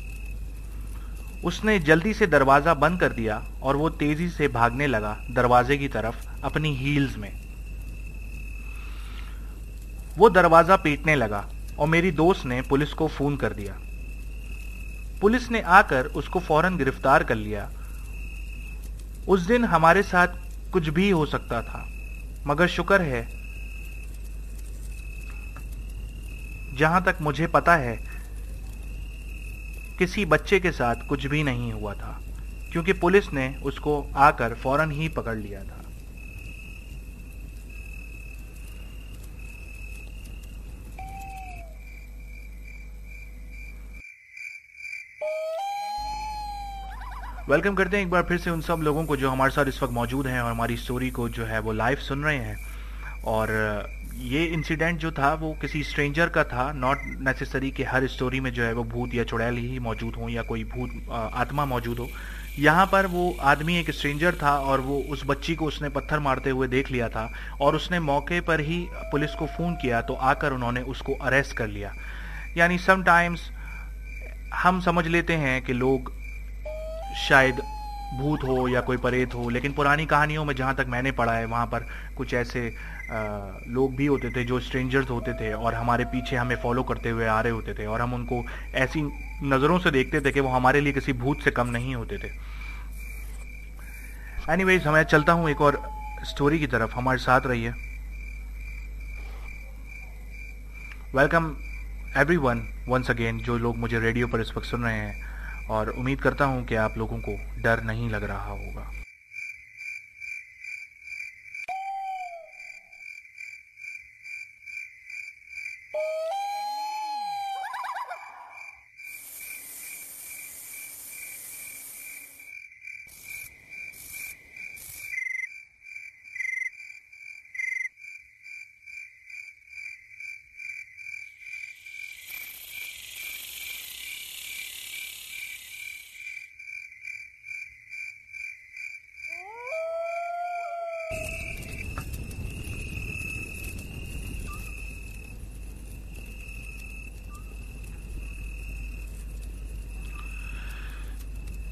उसने जल्दी से दरवाजा बंद कर दिया और वो तेजी से भागने लगा दरवाजे की तरफ अपनी हील्स में। वो दरवाजा पीटने लगा और मेरी दोस्त ने पुलिस को फोन कर दिया। पुलिस ने आकर उसको फौरन गिरफ्तार कर लिया। उस दिन हमारे साथ कुछ भी हो सकता था, मगर शुक्र है जहां तक मुझे पता है किसी बच्चे के साथ कुछ भी नहीं हुआ था, क्योंकि पुलिस ने उसको आकर फौरन ही पकड़ लिया था। वेलकम करते हैं एक बार फिर से उन सब लोगों को जो हमारे साथ इस वक्त मौजूद हैं और हमारी स्टोरी को जो है वो लाइव सुन रहे हैं। और ये इंसिडेंट जो था वो किसी स्ट्रेंजर का था, नॉट नेसेसरी कि हर स्टोरी में जो है वो भूत या चुड़ैल ही मौजूद हो या कोई भूत आत्मा मौजूद हो। यहाँ पर वो आदमी एक स्ट्रेंजर था और वो उस बच्ची को उसने पत्थर मारते हुए देख लिया था और उसने मौके पर ही पुलिस को फ़ोन किया, तो आकर उन्होंने उसको अरेस्ट कर लिया। यानी समटाइम्स हम समझ लेते हैं कि लोग शायद भूत हो या कोई परेत हो, लेकिन पुरानी कहानियों में जहाँ तक मैंने पढ़ा है वहाँ पर कुछ ऐसे आ, लोग भी होते थे जो स्ट्रेंजर्स होते थे और हमारे पीछे हमें फॉलो करते हुए आ रहे होते थे और हम उनको ऐसी नज़रों से देखते थे कि वो हमारे लिए किसी भूत से कम नहीं होते थे। एनीवेज, मैं चलता हूँ एक और स्टोरी की तरफ, हमारे साथ रहिए। वेलकम एवरीवन वंस अगेन, जो लोग मुझे रेडियो पर इस वक्त सुन रहे हैं, और उम्मीद करता हूं कि आप लोगों को डर नहीं लग रहा होगा।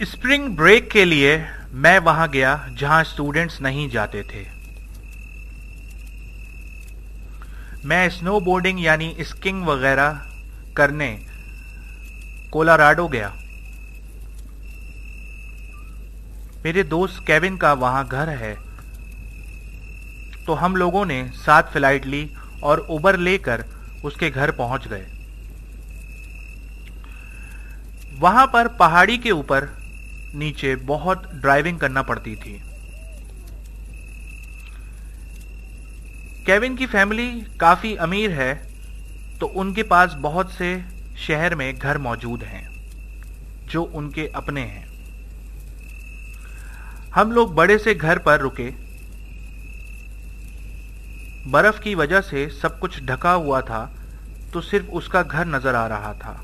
स्प्रिंग ब्रेक के लिए मैं वहां गया जहां स्टूडेंट्स नहीं जाते थे। मैं स्नोबोर्डिंग यानी स्कीइंग वगैरह करने कोलोराडो गया। मेरे दोस्त केविन का वहां घर है, तो हम लोगों ने साथ फ्लाइट ली और उबर लेकर उसके घर पहुंच गए। वहां पर पहाड़ी के ऊपर नीचे बहुत ड्राइविंग करना पड़ती थी। केविन की फैमिली काफी अमीर है, तो उनके पास बहुत से शहर में घर मौजूद हैं जो उनके अपने हैं। हम लोग बड़े से घर पर रुके। बर्फ की वजह से सब कुछ ढका हुआ था, तो सिर्फ उसका घर नजर आ रहा था।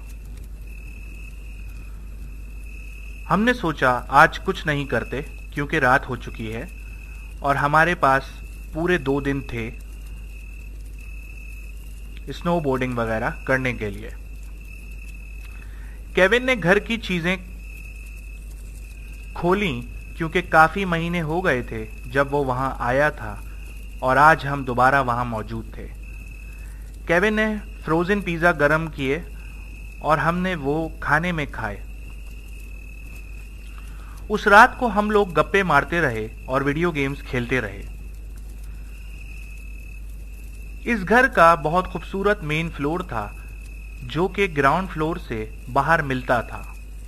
हमने सोचा आज कुछ नहीं करते, क्योंकि रात हो चुकी है और हमारे पास पूरे दो दिन थे स्नोबोर्डिंग वगैरह करने के लिए। केविन ने घर की चीजें खोली, क्योंकि काफी महीने हो गए थे जब वो वहां आया था और आज हम दोबारा वहां मौजूद थे। केविन ने फ्रोजन पिज्जा गरम किए और हमने वो खाने में खाए। उस रात को हम लोग गप्पे मारते रहे और वीडियो गेम्स खेलते रहे। इस घर का बहुत खूबसूरत मेन फ्लोर था, जो कि ग्राउंड फ्लोर से बाहर मिलता था।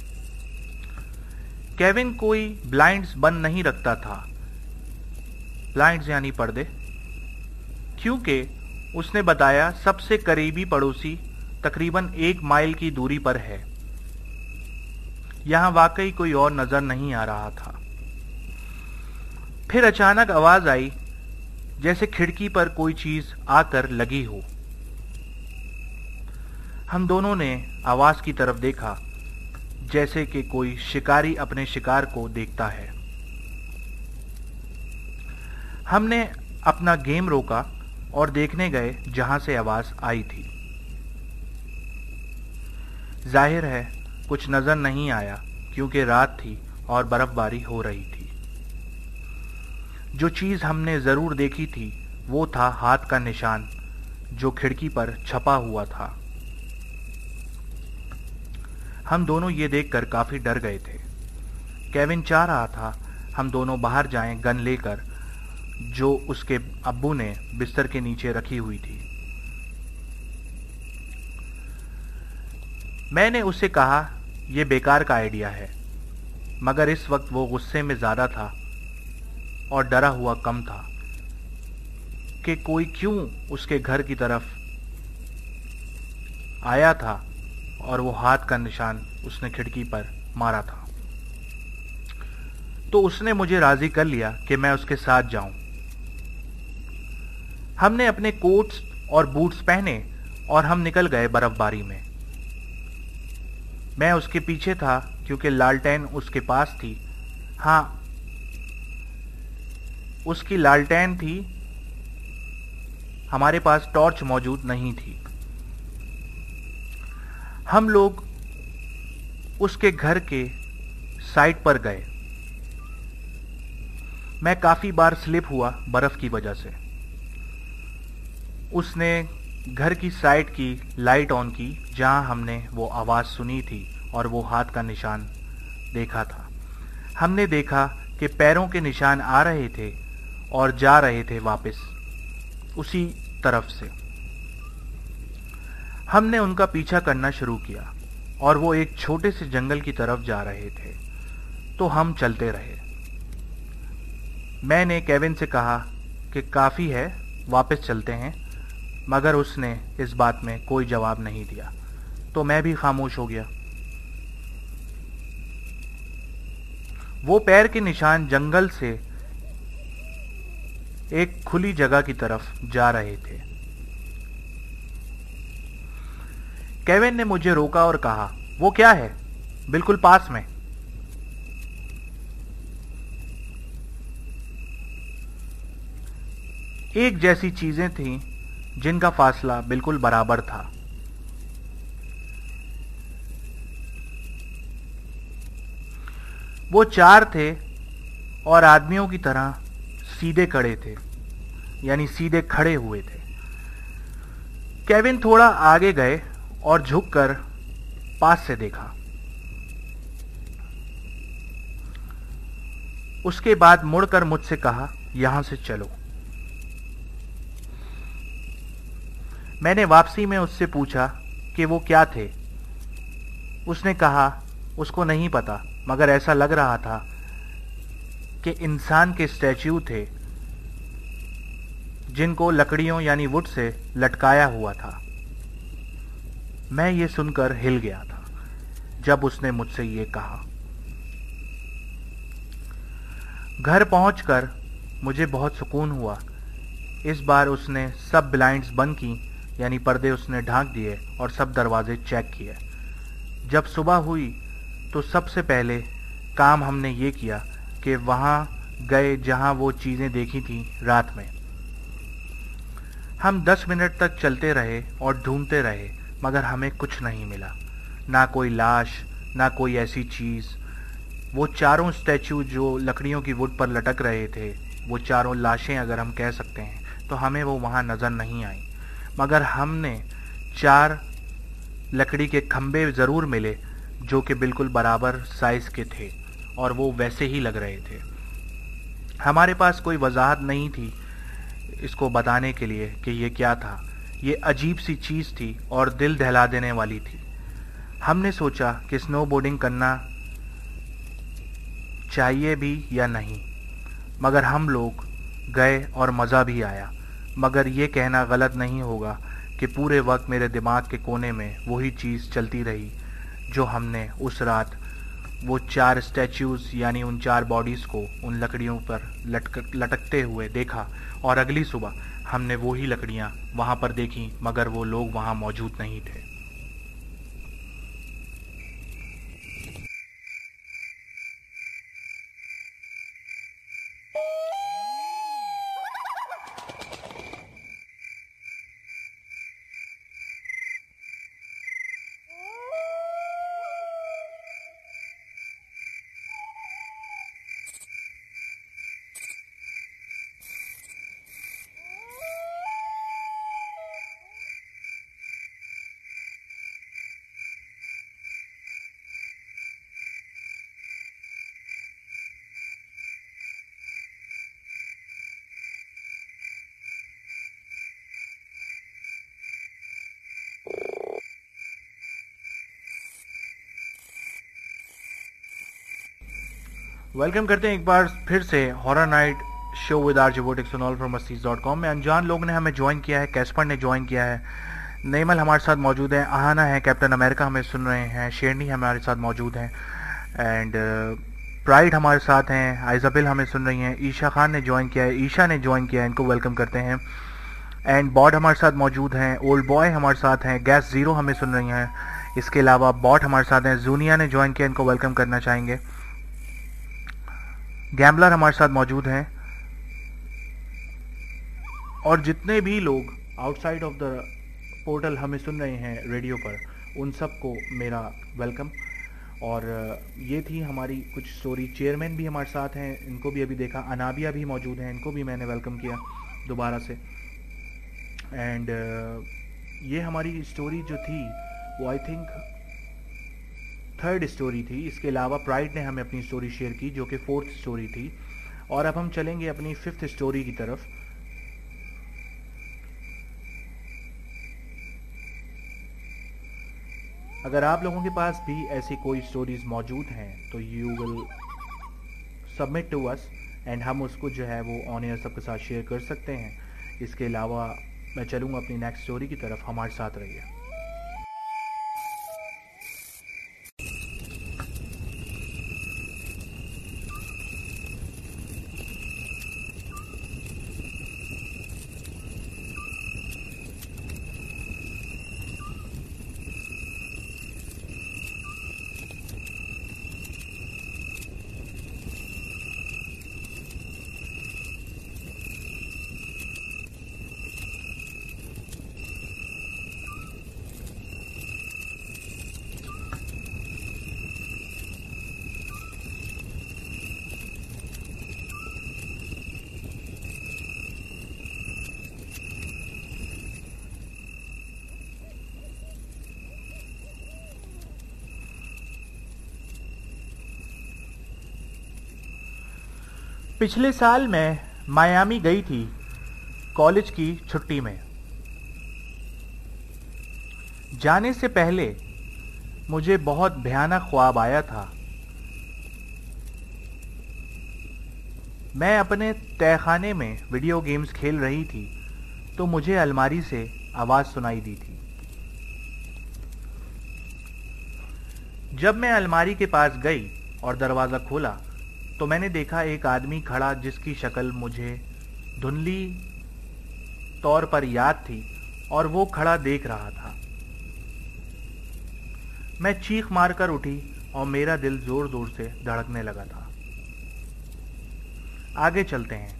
केविन कोई ब्लाइंड्स बंद नहीं रखता था, ब्लाइंड्स यानी पर्दे, क्योंकि उसने बताया सबसे करीबी पड़ोसी तकरीबन एक माइल की दूरी पर है। यहां वाकई कोई और नजर नहीं आ रहा था। फिर अचानक आवाज आई, जैसे खिड़की पर कोई चीज आकर लगी हो। हम दोनों ने आवाज की तरफ देखा, जैसे कि कोई शिकारी अपने शिकार को देखता है। हमने अपना गेम रोका और देखने गए जहां से आवाज आई थी। जाहिर है कुछ नजर नहीं आया, क्योंकि रात थी और बर्फबारी हो रही थी। जो चीज हमने जरूर देखी थी वो था हाथ का निशान, जो खिड़की पर छपा हुआ था। हम दोनों ये देखकर काफी डर गए थे। केविन चाह रहा था हम दोनों बाहर जाएं गन लेकर, जो उसके अब्बू ने बिस्तर के नीचे रखी हुई थी। मैंने उससे कहा यह बेकार का आइडिया है, मगर इस वक्त वो गुस्से में ज्यादा था और डरा हुआ कम था कि कोई क्यों उसके घर की तरफ आया था और वो हाथ का निशान उसने खिड़की पर मारा था। तो उसने मुझे राजी कर लिया कि मैं उसके साथ जाऊं। हमने अपने कोट्स और बूट्स पहने और हम निकल गए बर्फबारी में। मैं उसके पीछे था, क्योंकि लालटेन उसके पास थी। हाँ, उसकी लालटेन थी, हमारे पास टॉर्च मौजूद नहीं थी। हम लोग उसके घर के साइड पर गए। मैं काफी बार स्लिप हुआ बर्फ की वजह से। उसने घर की साइड की लाइट ऑन की, जहां हमने वो आवाज सुनी थी और वो हाथ का निशान देखा था। हमने देखा कि पैरों के निशान आ रहे थे और जा रहे थे वापस उसी तरफ से। हमने उनका पीछा करना शुरू किया और वो एक छोटे से जंगल की तरफ जा रहे थे, तो हम चलते रहे। मैंने केविन से कहा कि काफी है, वापस चलते हैं, मगर उसने इस बात में कोई जवाब नहीं दिया, तो मैं भी खामोश हो गया। वो पैर के निशान जंगल से एक खुली जगह की तरफ जा रहे थे। केविन ने मुझे रोका और कहा, वो क्या है बिल्कुल पास में? एक जैसी चीजें थीं जिनका फासला बिल्कुल बराबर था। वो चार थे और आदमियों की तरह सीधे खड़े थे, यानी सीधे खड़े हुए थे। केविन थोड़ा आगे गए और झुककर पास से देखा। उसके बाद मुड़कर मुझसे कहा, यहां से चलो। मैंने वापसी में उससे पूछा कि वो क्या थे। उसने कहा उसको नहीं पता, मगर ऐसा लग रहा था कि इंसान के स्टैच्यू थे जिनको लकड़ियों यानी वुड से लटकाया हुआ था। मैं ये सुनकर हिल गया था जब उसने मुझसे ये कहा। घर पहुंचकर मुझे बहुत सुकून हुआ। इस बार उसने सब ब्लाइंड्स बंद की, यानी पर्दे उसने ढांक दिए और सब दरवाजे चेक किए। जब सुबह हुई तो सबसे पहले काम हमने ये किया कि वहाँ गए जहाँ वो चीज़ें देखी थी रात में। हम दस मिनट तक चलते रहे और ढूंढते रहे, मगर हमें कुछ नहीं मिला। ना कोई लाश, ना कोई ऐसी चीज़। वो चारों स्टैचू जो लकड़ियों की वुड पर लटक रहे थे, वो चारों लाशें अगर हम कह सकते हैं, तो हमें वो वहाँ नज़र नहीं आई। मगर हमने चार लकड़ी के खंबे ज़रूर मिले जो कि बिल्कुल बराबर साइज़ के थे और वो वैसे ही लग रहे थे। हमारे पास कोई वजाहत नहीं थी इसको बताने के लिए कि ये क्या था। ये अजीब सी चीज़ थी और दिल दहला देने वाली थी। हमने सोचा कि स्नोबोर्डिंग करना चाहिए भी या नहीं, मगर हम लोग गए और मज़ा भी आया। मगर ये कहना गलत नहीं होगा कि पूरे वक्त मेरे दिमाग के कोने में वही चीज़ चलती रही जो हमने उस रात वो चार स्टैच्यूज़ यानी उन चार बॉडीज़ को उन लकड़ियों पर लटक लटकते हुए देखा। और अगली सुबह हमने वही लकड़ियाँ वहाँ पर देखी, मगर वो लोग वहाँ मौजूद नहीं थे। वेलकम करते हैं एक बार फिर से horror night show with R J Vortex on all from Mastiz dot com में। अनजान लोग ने हमें ज्वाइन किया है, कैस्पर ने ज्वाइन किया है, नेमल हमारे साथ मौजूद है, आहाना है, कैप्टन अमेरिका हमें सुन रहे हैं, शेरनी हमारे साथ मौजूद हैं, एंड प्राइड हमारे साथ हैं, आइजाबिल हमें सुन रही हैं, ईशा खान ने ज्वाइन किया है, ईशा ने ज्वाइन किया है, इनको वेलकम करते हैं। एंड बॉड हमारे साथ मौजूद हैं, ओल्ड बॉय हमारे साथ हैं, गैस ज़ीरो हमें सुन रही हैं। इसके अलावा बॉट हमारे साथ हैं, जूनिया ने ज्वाइन किया, इनको वेलकम करना चाहेंगे। गैम्बलर हमारे साथ मौजूद हैं, और जितने भी लोग आउटसाइड ऑफ द पोर्टल हमें सुन रहे हैं रेडियो पर, उन सबको मेरा वेलकम। और ये थी हमारी कुछ स्टोरी। चेयरमैन भी हमारे साथ हैं, इनको भी अभी देखा। अनाबिया भी मौजूद हैं, इनको भी मैंने वेलकम किया दोबारा से। एंड ये हमारी स्टोरी जो थी वो आई थिंक थर्ड स्टोरी थी। इसके अलावा प्राइड ने हमें अपनी स्टोरी शेयर की जो कि फोर्थ स्टोरी थी। और अब हम चलेंगे अपनी फिफ्थ स्टोरी की तरफ। अगर आप लोगों के पास भी ऐसी कोई स्टोरीज मौजूद हैं तो you will submit to us and हम उसको जो है वो ऑन एयर सबके साथ शेयर कर सकते हैं। इसके अलावा मैं चलूँगा अपनी नेक्स्ट स्टोरी की तरफ, हमारे साथ रहिए। पिछले साल मैं मायामी गई थी कॉलेज की छुट्टी में। जाने से पहले मुझे बहुत भयानक ख्वाब आया था। मैं अपने तहखाने में वीडियो गेम्स खेल रही थी तो मुझे अलमारी से आवाज़ सुनाई दी थी। जब मैं अलमारी के पास गई और दरवाज़ा खोला तो मैंने देखा एक आदमी खड़ा जिसकी शक्ल मुझे धुंधली तौर पर याद थी और वो खड़ा देख रहा था। मैं चीख मारकर उठी और मेरा दिल जोर जोर से धड़कने लगा था। आगे चलते हैं।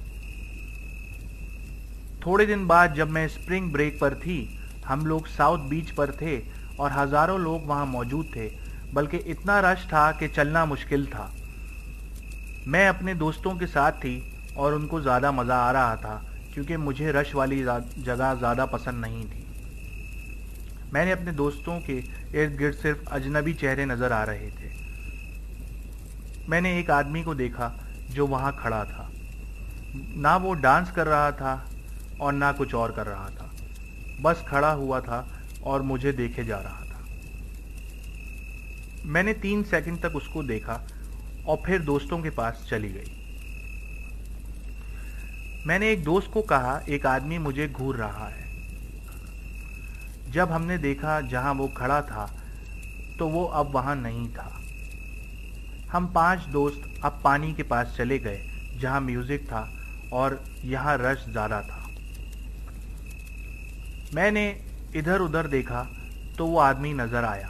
थोड़े दिन बाद जब मैं स्प्रिंग ब्रेक पर थी, हम लोग साउथ बीच पर थे और हजारों लोग वहां मौजूद थे, बल्कि इतना रश था कि चलना मुश्किल था। मैं अपने दोस्तों के साथ थी और उनको ज़्यादा मज़ा आ रहा था क्योंकि मुझे रश वाली जगह ज़्यादा पसंद नहीं थी। मैंने अपने दोस्तों के इर्द गिर्द सिर्फ अजनबी चेहरे नज़र आ रहे थे। मैंने एक आदमी को देखा जो वहाँ खड़ा था। ना वो डांस कर रहा था और ना कुछ और कर रहा था, बस खड़ा हुआ था और मुझे देखे जा रहा था। मैंने तीन सेकंड तक उसको देखा और फिर दोस्तों के पास चली गई। मैंने एक दोस्त को कहा, एक आदमी मुझे घूर रहा है। जब हमने देखा जहां वो खड़ा था तो वो अब वहां नहीं था। हम पांच दोस्त अब पानी के पास चले गए जहां म्यूजिक था और यहां रश ज्यादा था। मैंने इधर उधर देखा तो वो आदमी नजर आया।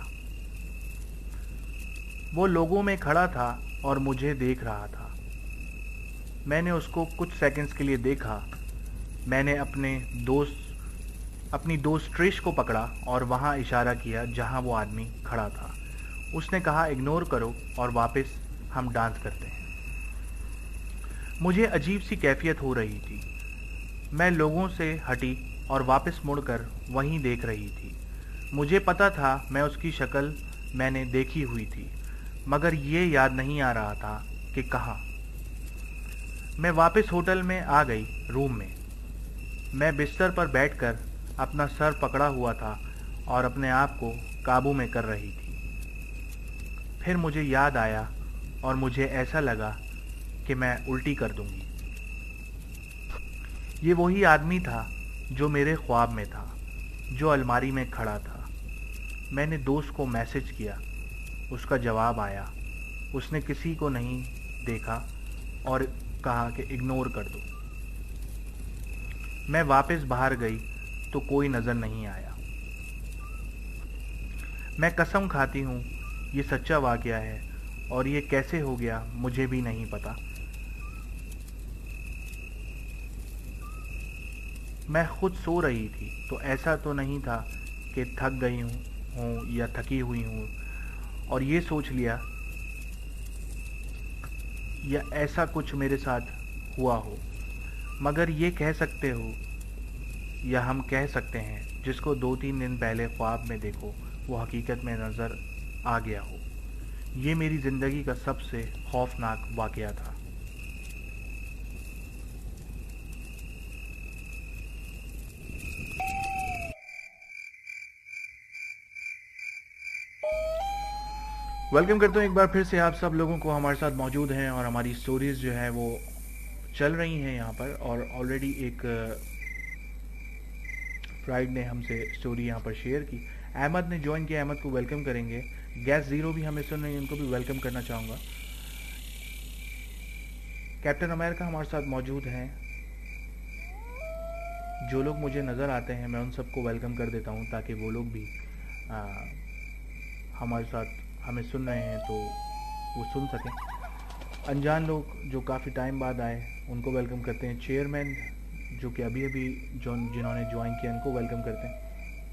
वो लोगों में खड़ा था और मुझे देख रहा था। मैंने उसको कुछ सेकंड्स के लिए देखा। मैंने अपने दोस्त अपनी दोस्त ट्रिश को पकड़ा और वहां इशारा किया जहां वो आदमी खड़ा था। उसने कहा, इग्नोर करो और वापस हम डांस करते हैं। मुझे अजीब सी कैफियत हो रही थी। मैं लोगों से हटी और वापस मुड़कर वहीं देख रही थी। मुझे पता था मैं उसकी शक्ल मैंने देखी हुई थी, मगर ये याद नहीं आ रहा था कि कहाँ। मैं वापस होटल में आ गई रूम में। मैं बिस्तर पर बैठकर अपना सर पकड़ा हुआ था और अपने आप को काबू में कर रही थी। फिर मुझे याद आया और मुझे ऐसा लगा कि मैं उल्टी कर दूंगी। ये वही आदमी था जो मेरे ख्वाब में था, जो अलमारी में खड़ा था। मैंने दोस्त को मैसेज किया, उसका जवाब आया। उसने किसी को नहीं देखा और कहा कि इग्नोर कर दो। मैं वापस बाहर गई तो कोई नजर नहीं आया। मैं कसम खाती हूँ ये सच्चा वाकया है और ये कैसे हो गया मुझे भी नहीं पता। मैं खुद सो रही थी तो ऐसा तो नहीं था कि थक गई हूँ हूँ या थकी हुई हूँ और ये सोच लिया या ऐसा कुछ मेरे साथ हुआ हो, मगर ये कह सकते हो या हम कह सकते हैं जिसको दो तीन दिन पहले ख्वाब में देखो वो हकीकत में नज़र आ गया हो। ये मेरी ज़िंदगी का सबसे खौफनाक वाकया था। वेलकम करता हूँ एक बार फिर से आप सब लोगों को। हमारे साथ मौजूद हैं और हमारी स्टोरीज़ जो है वो चल रही हैं यहाँ पर। और ऑलरेडी एक फ्राइड ने हमसे स्टोरी यहाँ पर शेयर की। अहमद ने ज्वाइन किया, अहमद को वेलकम करेंगे। गैस ज़ीरो भी हमें सुन रही है, उनको भी वेलकम करना चाहूँगा। कैप्टन अमेरिका हमारे साथ मौजूद हैं। जो लोग मुझे नज़र आते हैं मैं उन सबको वेलकम कर देता हूँ ताकि वो लोग भी आ, हमारे साथ हमें सुन रहे हैं तो वो सुन सकें। अनजान लोग जो काफ़ी टाइम बाद आए उनको वेलकम करते हैं। चेयरमैन जो कि अभी अभी जो जिन्होंने ज्वाइन किया उनको वेलकम करते हैं।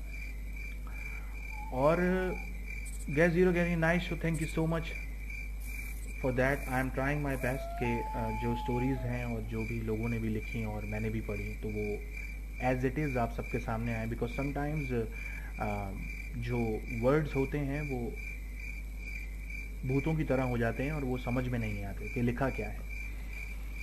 और गैस ज़ीरो कह रही nice, so thank you so much for that. I am trying my best कि जो स्टोरीज़ हैं और जो भी लोगों ने भी लिखी और मैंने भी पढ़ी तो वो एज इट इज़ आप सबके सामने आए। बिकॉज समटाइम्स जो वर्ड्स होते हैं वो भूतों की तरह हो जाते हैं और वो समझ में नहीं आते कि लिखा क्या है।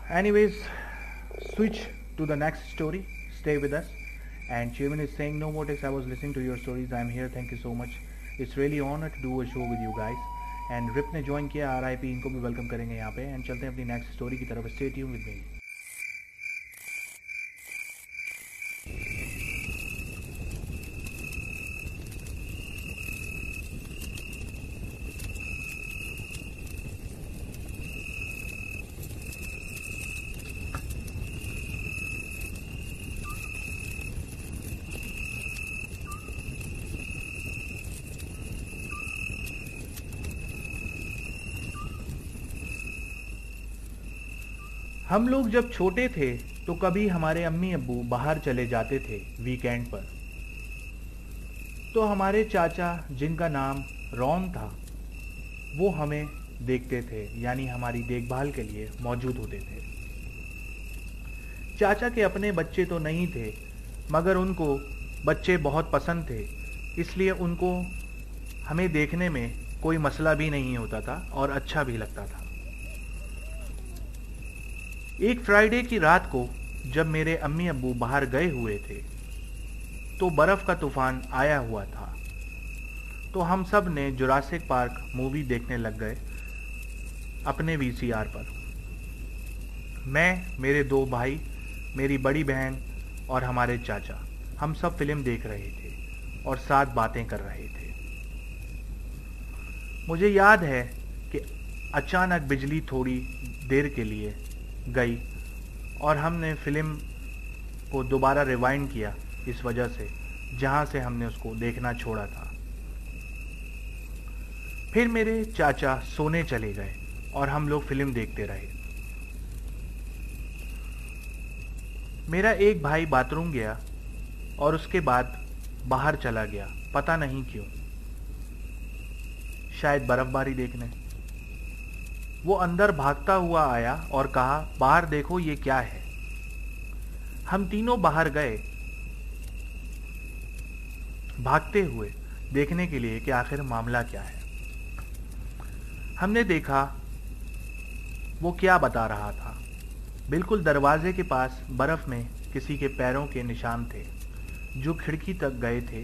Anyways, switch to the next story. Stay with us. And Chairman is saying, no more takes. I was listening to your stories. I'm here. Thank you so much. It's really honor to do a show with you guys. And Rip ने join किया, R I P, इनको भी welcome करेंगे यहाँ पे. And चलते हैं अपनी नेक्स्ट स्टोरी की तरफ. Stay tune with me. हम लोग जब छोटे थे तो कभी हमारे अम्मी अब्बू बाहर चले जाते थे वीकेंड पर, तो हमारे चाचा जिनका नाम रॉन था वो हमें देखते थे, यानी हमारी देखभाल के लिए मौजूद होते थे. चाचा के अपने बच्चे तो नहीं थे, मगर उनको बच्चे बहुत पसंद थे, इसलिए उनको हमें देखने में कोई मसला भी नहीं होता था और अच्छा भी लगता था. एक फ्राइडे की रात को जब मेरे अम्मी अब्बू बाहर गए हुए थे तो बर्फ का तूफान आया हुआ था. तो हम सब ने जुरासिक पार्क मूवी देखने लग गए अपने वी सी आर पर. मैं, मेरे दो भाई, मेरी बड़ी बहन और हमारे चाचा, हम सब फिल्म देख रहे थे और साथ बातें कर रहे थे. मुझे याद है कि अचानक बिजली थोड़ी देर के लिए गई और हमने फिल्म को दोबारा रिवाइंड किया इस वजह से जहां से हमने उसको देखना छोड़ा था. फिर मेरे चाचा सोने चले गए और हम लोग फिल्म देखते रहे. मेरा एक भाई बाथरूम गया और उसके बाद बाहर चला गया, पता नहीं क्यों, शायद बर्फबारी देखने. वो अंदर भागता हुआ आया और कहा, बाहर देखो ये क्या है. हम तीनों बाहर गए भागते हुए देखने के लिए कि आखिर मामला क्या है. हमने देखा वो क्या बता रहा था. बिल्कुल दरवाजे के पास बर्फ में किसी के पैरों के निशान थे जो खिड़की तक गए थे.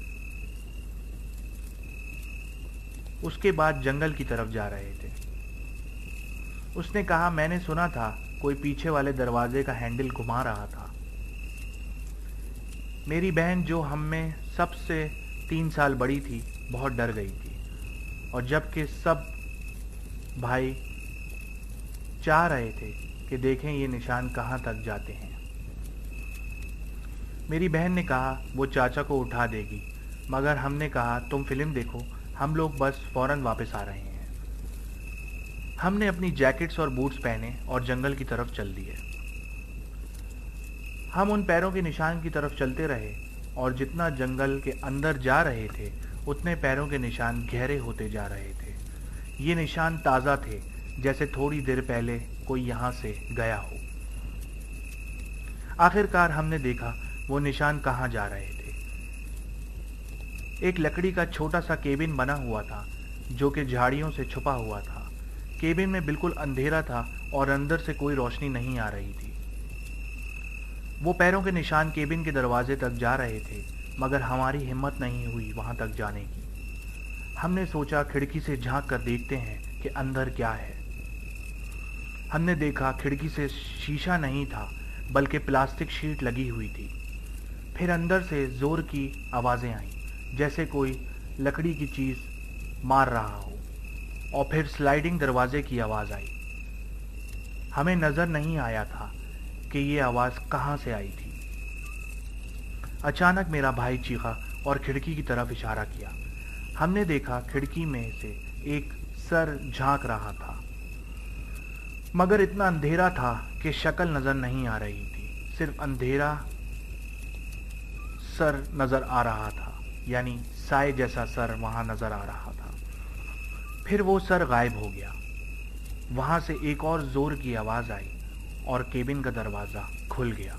उसके बाद जंगल की तरफ जा रहे थे. उसने कहा, मैंने सुना था कोई पीछे वाले दरवाजे का हैंडल घुमा रहा था. मेरी बहन जो हम में सबसे तीन साल बड़ी थी बहुत डर गई थी, और जबकि सब भाई चाह रहे थे कि देखें ये निशान कहाँ तक जाते हैं. मेरी बहन ने कहा वो चाचा को उठा देगी, मगर हमने कहा तुम फिल्म देखो, हम लोग बस फौरन वापस आ रहे हैं. हमने अपनी जैकेट्स और बूट्स पहने और जंगल की तरफ चल दिए. हम उन पैरों के निशान की तरफ चलते रहे और जितना जंगल के अंदर जा रहे थे उतने पैरों के निशान गहरे होते जा रहे थे. ये निशान ताज़ा थे, जैसे थोड़ी देर पहले कोई यहाँ से गया हो. आखिरकार हमने देखा वो निशान कहाँ जा रहे थे. एक लकड़ी का छोटा सा केबिन बना हुआ था जो कि झाड़ियों से छुपा हुआ था. केबिन में बिल्कुल अंधेरा था और अंदर से कोई रोशनी नहीं आ रही थी. वो पैरों के निशान केबिन के दरवाजे तक जा रहे थे, मगर हमारी हिम्मत नहीं हुई वहां तक जाने की. हमने सोचा खिड़की से झांक कर देखते हैं कि अंदर क्या है. हमने देखा खिड़की से शीशा नहीं था बल्कि प्लास्टिक शीट लगी हुई थी. फिर अंदर से जोर की आवाज़ें आईं, जैसे कोई लकड़ी की चीज़ मार रहा हो, और फिर स्लाइडिंग दरवाजे की आवाज़ आई. हमें नज़र नहीं आया था कि ये आवाज़ कहाँ से आई थी. अचानक मेरा भाई चीखा और खिड़की की तरफ इशारा किया. हमने देखा खिड़की में से एक सर झांक रहा था, मगर इतना अंधेरा था कि शक्ल नज़र नहीं आ रही थी. सिर्फ अंधेरा सर नज़र आ रहा था, यानी साए जैसा सर वहाँ नज़र आ रहा था. फिर वो सर गायब हो गया. वहां से एक और जोर की आवाज आई और केबिन का दरवाजा खुल गया.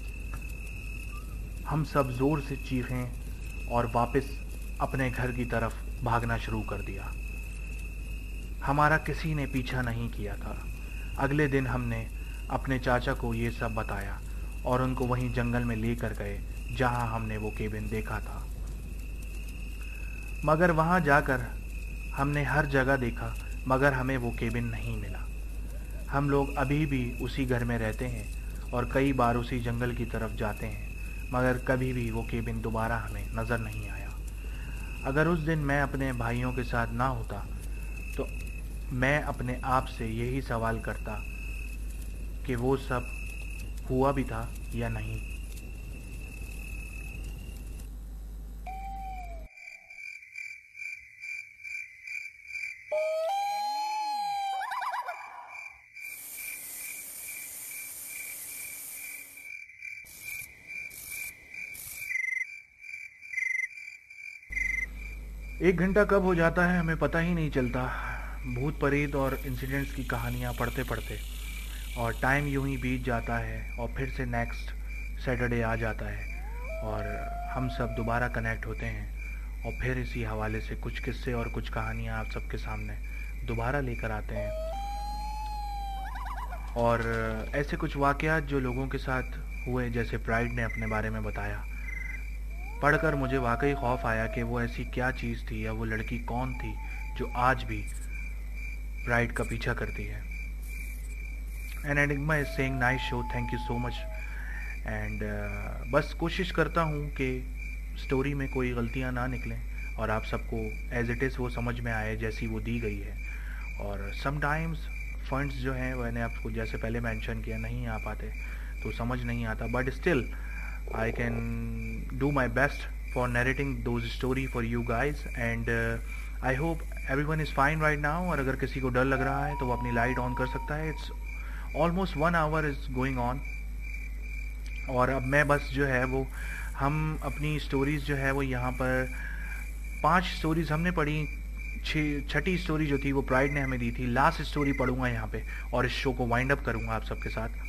हम सब जोर से चीखें और वापस अपने घर की तरफ भागना शुरू कर दिया. हमारा किसी ने पीछा नहीं किया था. अगले दिन हमने अपने चाचा को ये सब बताया और उनको वहीं जंगल में लेकर गए जहां हमने वो केबिन देखा था। मगर वहां जाकर हमने हर जगह देखा, मगर हमें वो केबिन नहीं मिला। हम लोग अभी भी उसी घर में रहते हैं और कई बार उसी जंगल की तरफ जाते हैं, मगर कभी भी वो केबिन दोबारा हमें नज़र नहीं आया। अगर उस दिन मैं अपने भाइयों के साथ ना होता तो मैं अपने आप से यही सवाल करता कि वो सब हुआ भी था या नहीं। एक घंटा कब हो जाता है हमें पता ही नहीं चलता, भूत प्रेत और इंसिडेंट्स की कहानियाँ पढ़ते पढ़ते, और टाइम यूं ही बीत जाता है और फिर से नेक्स्ट सैटरडे आ जाता है और हम सब दोबारा कनेक्ट होते हैं और फिर इसी हवाले से कुछ किस्से और कुछ कहानियाँ आप सबके सामने दोबारा लेकर आते हैं। और ऐसे कुछ वाक़यात जो लोगों के साथ हुए, जैसे प्राइड ने अपने बारे में बताया, पढ़कर मुझे वाकई खौफ आया कि वो ऐसी क्या चीज़ थी या वो लड़की कौन थी जो आज भी प्राइड का पीछा करती है। And enigma is saying nice show, thank you so much. And बस कोशिश करता हूँ कि स्टोरी में कोई गलतियाँ ना निकलें और आप सबको एज इट इज़ वो समझ में आए जैसी वो दी गई है। और समटाइम्स फंड्स जो हैं मैंने आपको जैसे पहले मेंशन किया नहीं आ पाते तो समझ नहीं आता, but still I can do my best for narrating those story for you guys and uh, I hope everyone is fine right now। और अगर किसी को डर लग रहा है तो वो अपनी लाइट ऑन कर सकता है। It's almost one hour is going on और अब मैं बस जो है वो हम अपनी स्टोरीज जो है वो यहाँ पर पांच स्टोरीज हमने पढ़ी, छठी स्टोरी जो थी वो प्राइड ने हमें दी थी। लास्ट स्टोरी पढ़ूंगा यहाँ पे और इस शो को वाइंड अप करूंगा आप सबके साथ।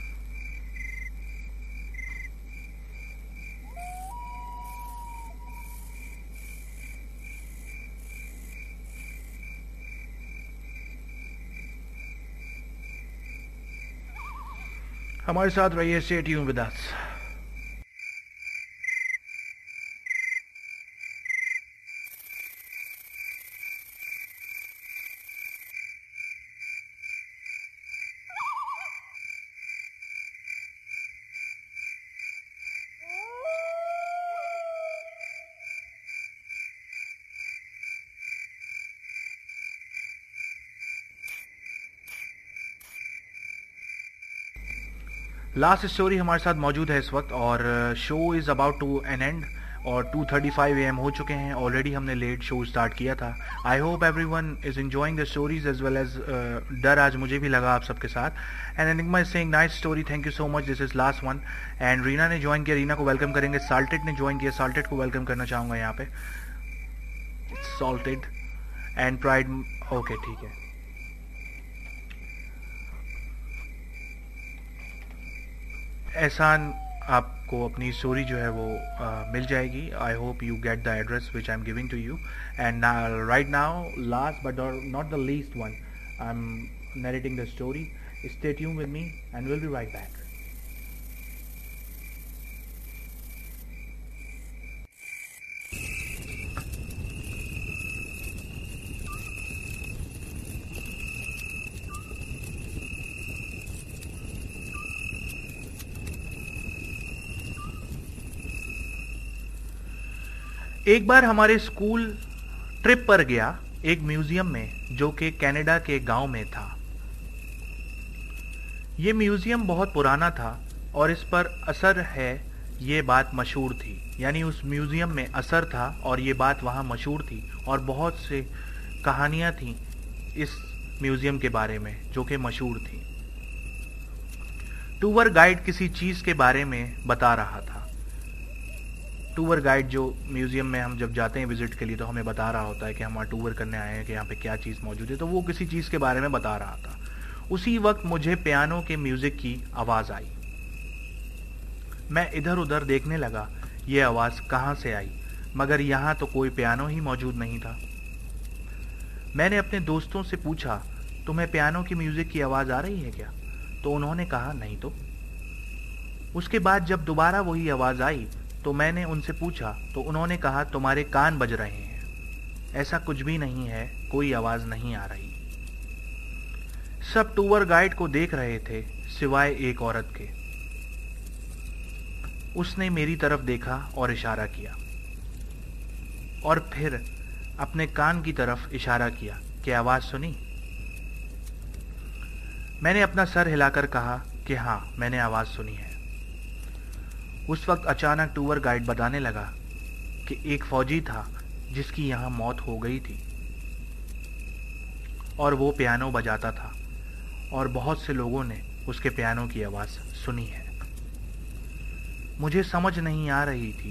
हमारे साथ रहिए, stay tuned with us. Last story हमारे साथ मौजूद है इस वक्त और show is about to an end और two thirty five A M हो चुके हैं। ऑलरेडी हमने लेट शो स्टार्ट किया था। I hope everyone is enjoying the stories as well as डर आज मुझे भी लगा आप सबके साथ। And enigma is saying nice story, thank you so much, this is last one. And Reena ने ज्वाइन किया, रीना को वेलकम करेंगे। साल्टेड ने ज्वाइन किया, साल्टेड को वेलकम करना चाहूँगा यहाँ पे। सॉल्टेड एंड प्राइड, ओके ठीक है। एहसान आपको अपनी स्टोरी जो है वो uh, मिल जाएगी। I hope you get the address which I am giving to you. And right now last but not the least one, I am narrating the story. Stay tuned with me and will be right back. एक बार हमारे school trip पर गया एक museum में जो कि Canada के गांव में था। ये म्यूजियम बहुत पुराना था और इस पर असर है ये बात मशहूर थी, यानी उस म्यूजियम में असर था और ये बात वहाँ मशहूर थी और बहुत से कहानियाँ थीं इस म्यूजियम के बारे में जो कि मशहूर थी। टूर गाइड किसी चीज़ के बारे में बता रहा था। टूर गाइड जो म्यूजियम में हम जब जाते हैं विजिट के लिए तो हमें बता रहा होता है कि हम वहाँ टूर करने आए हैं कि यहाँ पे क्या चीज़ मौजूद है, तो वो किसी चीज़ के बारे में बता रहा था। उसी वक्त मुझे पियानो के म्यूजिक की आवाज़ आई। मैं इधर उधर देखने लगा ये आवाज़ कहाँ से आई, मगर यहाँ तो कोई पियानो ही मौजूद नहीं था। मैंने अपने दोस्तों से पूछा, तुम्हें पियानो की म्यूजिक की आवाज़ आ रही है क्या? तो उन्होंने कहा नहीं तो। उसके बाद जब दोबारा वही आवाज़ आई तो मैंने उनसे पूछा तो उन्होंने कहा तुम्हारे कान बज रहे हैं, ऐसा कुछ भी नहीं है, कोई आवाज़ नहीं आ रही। सब टूर गाइड को देख रहे थे सिवाय एक औरत के। उसने मेरी तरफ देखा और इशारा किया और फिर अपने कान की तरफ इशारा किया कि आवाज़ सुनी। मैंने अपना सर हिलाकर कहा कि हाँ, मैंने आवाज़ सुनी है। उस वक्त अचानक टूर गाइड बताने लगा कि एक फौजी था जिसकी यहाँ मौत हो गई थी और वो पियानो बजाता था और बहुत से लोगों ने उसके पियानो की आवाज़ सुनी है। मुझे समझ नहीं आ रही थी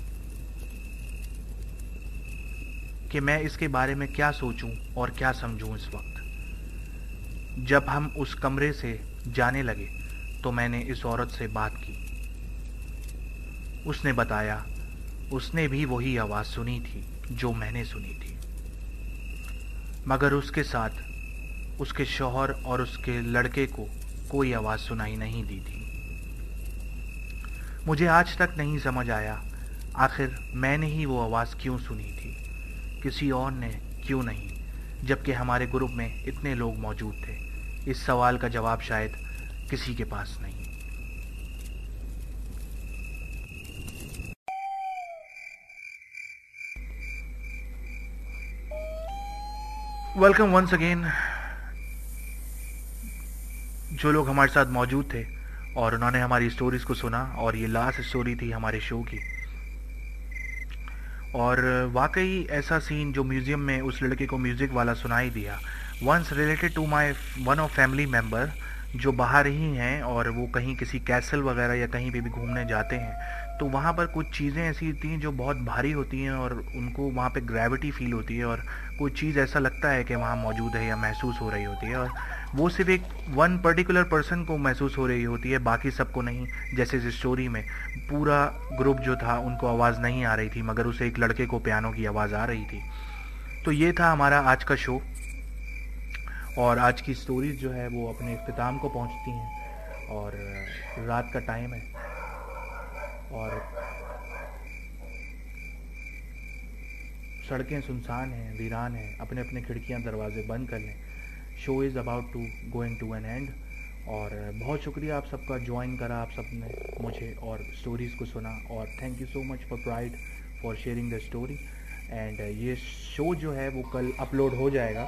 कि मैं इसके बारे में क्या सोचूं और क्या समझूं। इस वक्त जब हम उस कमरे से जाने लगे तो मैंने इस औरत से बात की। उसने बताया उसने भी वही आवाज़ सुनी थी जो मैंने सुनी थी, मगर उसके साथ उसके शौहर और उसके लड़के को कोई आवाज़ सुनाई नहीं दी थी। मुझे आज तक नहीं समझ आया आखिर मैंने ही वो आवाज़ क्यों सुनी थी, किसी और ने क्यों नहीं, जबकि हमारे ग्रुप में इतने लोग मौजूद थे। इस सवाल का जवाब शायद किसी के पास नहीं। वेलकम वंस अगेन जो लोग हमारे साथ मौजूद थे और उन्होंने हमारी स्टोरीज को सुना, और ये लास्ट स्टोरी थी हमारे शो की। और वाकई ऐसा सीन जो म्यूज़ियम में उस लड़के को म्यूज़िक वाला सुनाई दिया, once related to my one of family member जो बाहर ही हैं और वो कहीं किसी कैसल वगैरह या कहीं पे भी घूमने जाते हैं, तो वहाँ पर कुछ चीज़ें ऐसी थी जो बहुत भारी होती हैं और उनको वहाँ पे ग्रेविटी फील होती है और कोई चीज़ ऐसा लगता है कि वहाँ मौजूद है या महसूस हो रही होती है, और वो सिर्फ एक वन पर्टिकुलर पर्सन को महसूस हो रही होती है, बाकी सबको नहीं। जैसे इस स्टोरी में पूरा ग्रुप जो था उनको आवाज़ नहीं आ रही थी, मगर उसे एक लड़के को पियानो की आवाज़ आ रही थी। तो ये था हमारा आज का शो, और आज की स्टोरीज जो है वो अपने इख्तिताम को पहुंचती हैं और रात का टाइम है और सड़कें सुनसान हैं, वीरान हैं। अपने अपने खिड़कियां दरवाजे बंद कर लें। Show is about to going to an end. और बहुत शुक्रिया आप सबका ज्वाइन करा आप सब ने मुझे और स्टोरीज़ को सुना, और thank you so much for pride for sharing the story. And ये शो जो है वो कल अपलोड हो जाएगा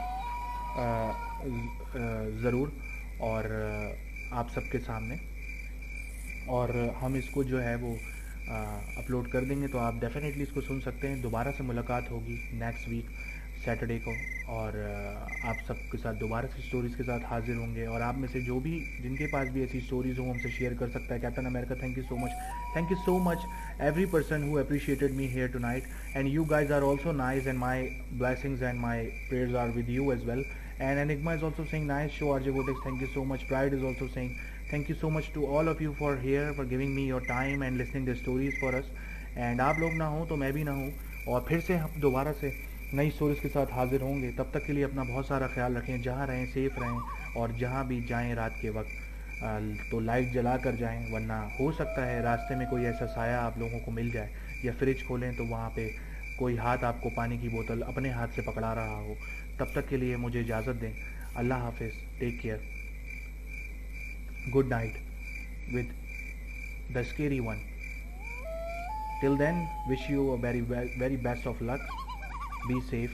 ज़रूर और आप सबके सामने, और हम इसको जो है वो अपलोड कर देंगे, तो आप डेफिनेटली इसको सुन सकते हैं। दोबारा से मुलाकात होगी नेक्स्ट वीक सैटरडे को, और आप सबके साथ दोबारा से स्टोरीज़ के साथ हाजिर होंगे। और आप में से जो भी जिनके पास भी ऐसी स्टोरीज़ हो हमसे शेयर कर सकता है। Captain America, thank you so much, thank you so much every person who appreciated me here tonight, and you guys are also nice, and my blessings and my prayers are with you as well. And Enigma is also saying nice show, R J Vortex, thank you so much. Pride is also saying thank you so much to all of you for here, for giving me your time and listening the stories for us. And आप लोग ना हो तो मैं भी ना हूँ, और फिर से हम दोबारा से नई स्टोरीज़ के साथ हाजिर होंगे। तब तक के लिए अपना बहुत सारा ख्याल रखें, जहाँ रहें सेफ रहें, और जहाँ भी जाएं रात के वक्त तो लाइट जला कर जाएं, वरना हो सकता है रास्ते में कोई ऐसा साया आप लोगों को मिल जाए, या फ्रिज खोलें तो वहाँ पे कोई हाथ आपको पानी की बोतल अपने हाथ से पकड़ा रहा हो। तब तक के लिए मुझे इजाज़त दें। अल्लाह हाफिज़, take care, good night with the scary one. Till then wish you a very very best of luck, be safe.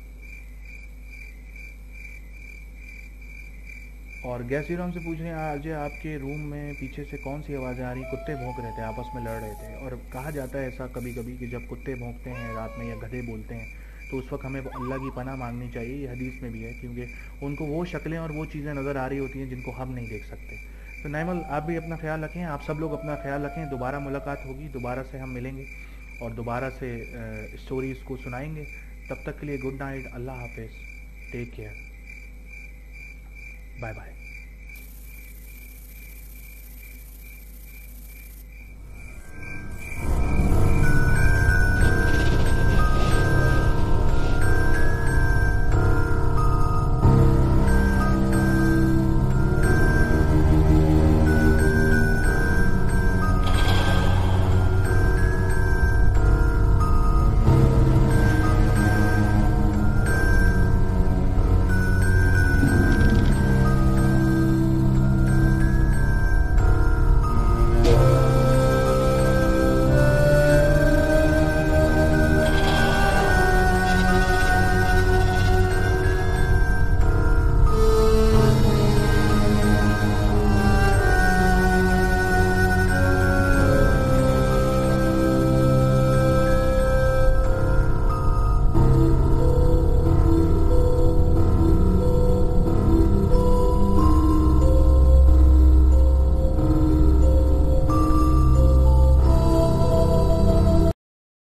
और गैस हीरो हमसे पूछ रहे हैं आज आपके रूम में पीछे से कौन सी आवाज़ें आ रही? कुत्ते भौंक रहे थे, आपस में लड़ रहे थे। और कहा जाता है ऐसा कभी कभी कि जब कुत्ते भौंकते हैं रात में या गधे बोलते हैं तो उस वक्त हमें अल्लाह की पनाह मांगनी चाहिए। ये हदीस में भी है, क्योंकि उनको वो शक्लें और वो चीज़ें नज़र आ रही होती हैं जिनको हम नहीं देख सकते। तो नैमल, आप भी अपना ख्याल रखें, आप सब लोग अपना ख्याल रखें। दोबारा मुलाकात होगी, दोबारा से हम मिलेंगे और दोबारा से स्टोरीज़ को सुनाएंगे। तब तक के लिए गुड नाइट, अल्लाह हाफिज़, टेक केयर, बाय बाय।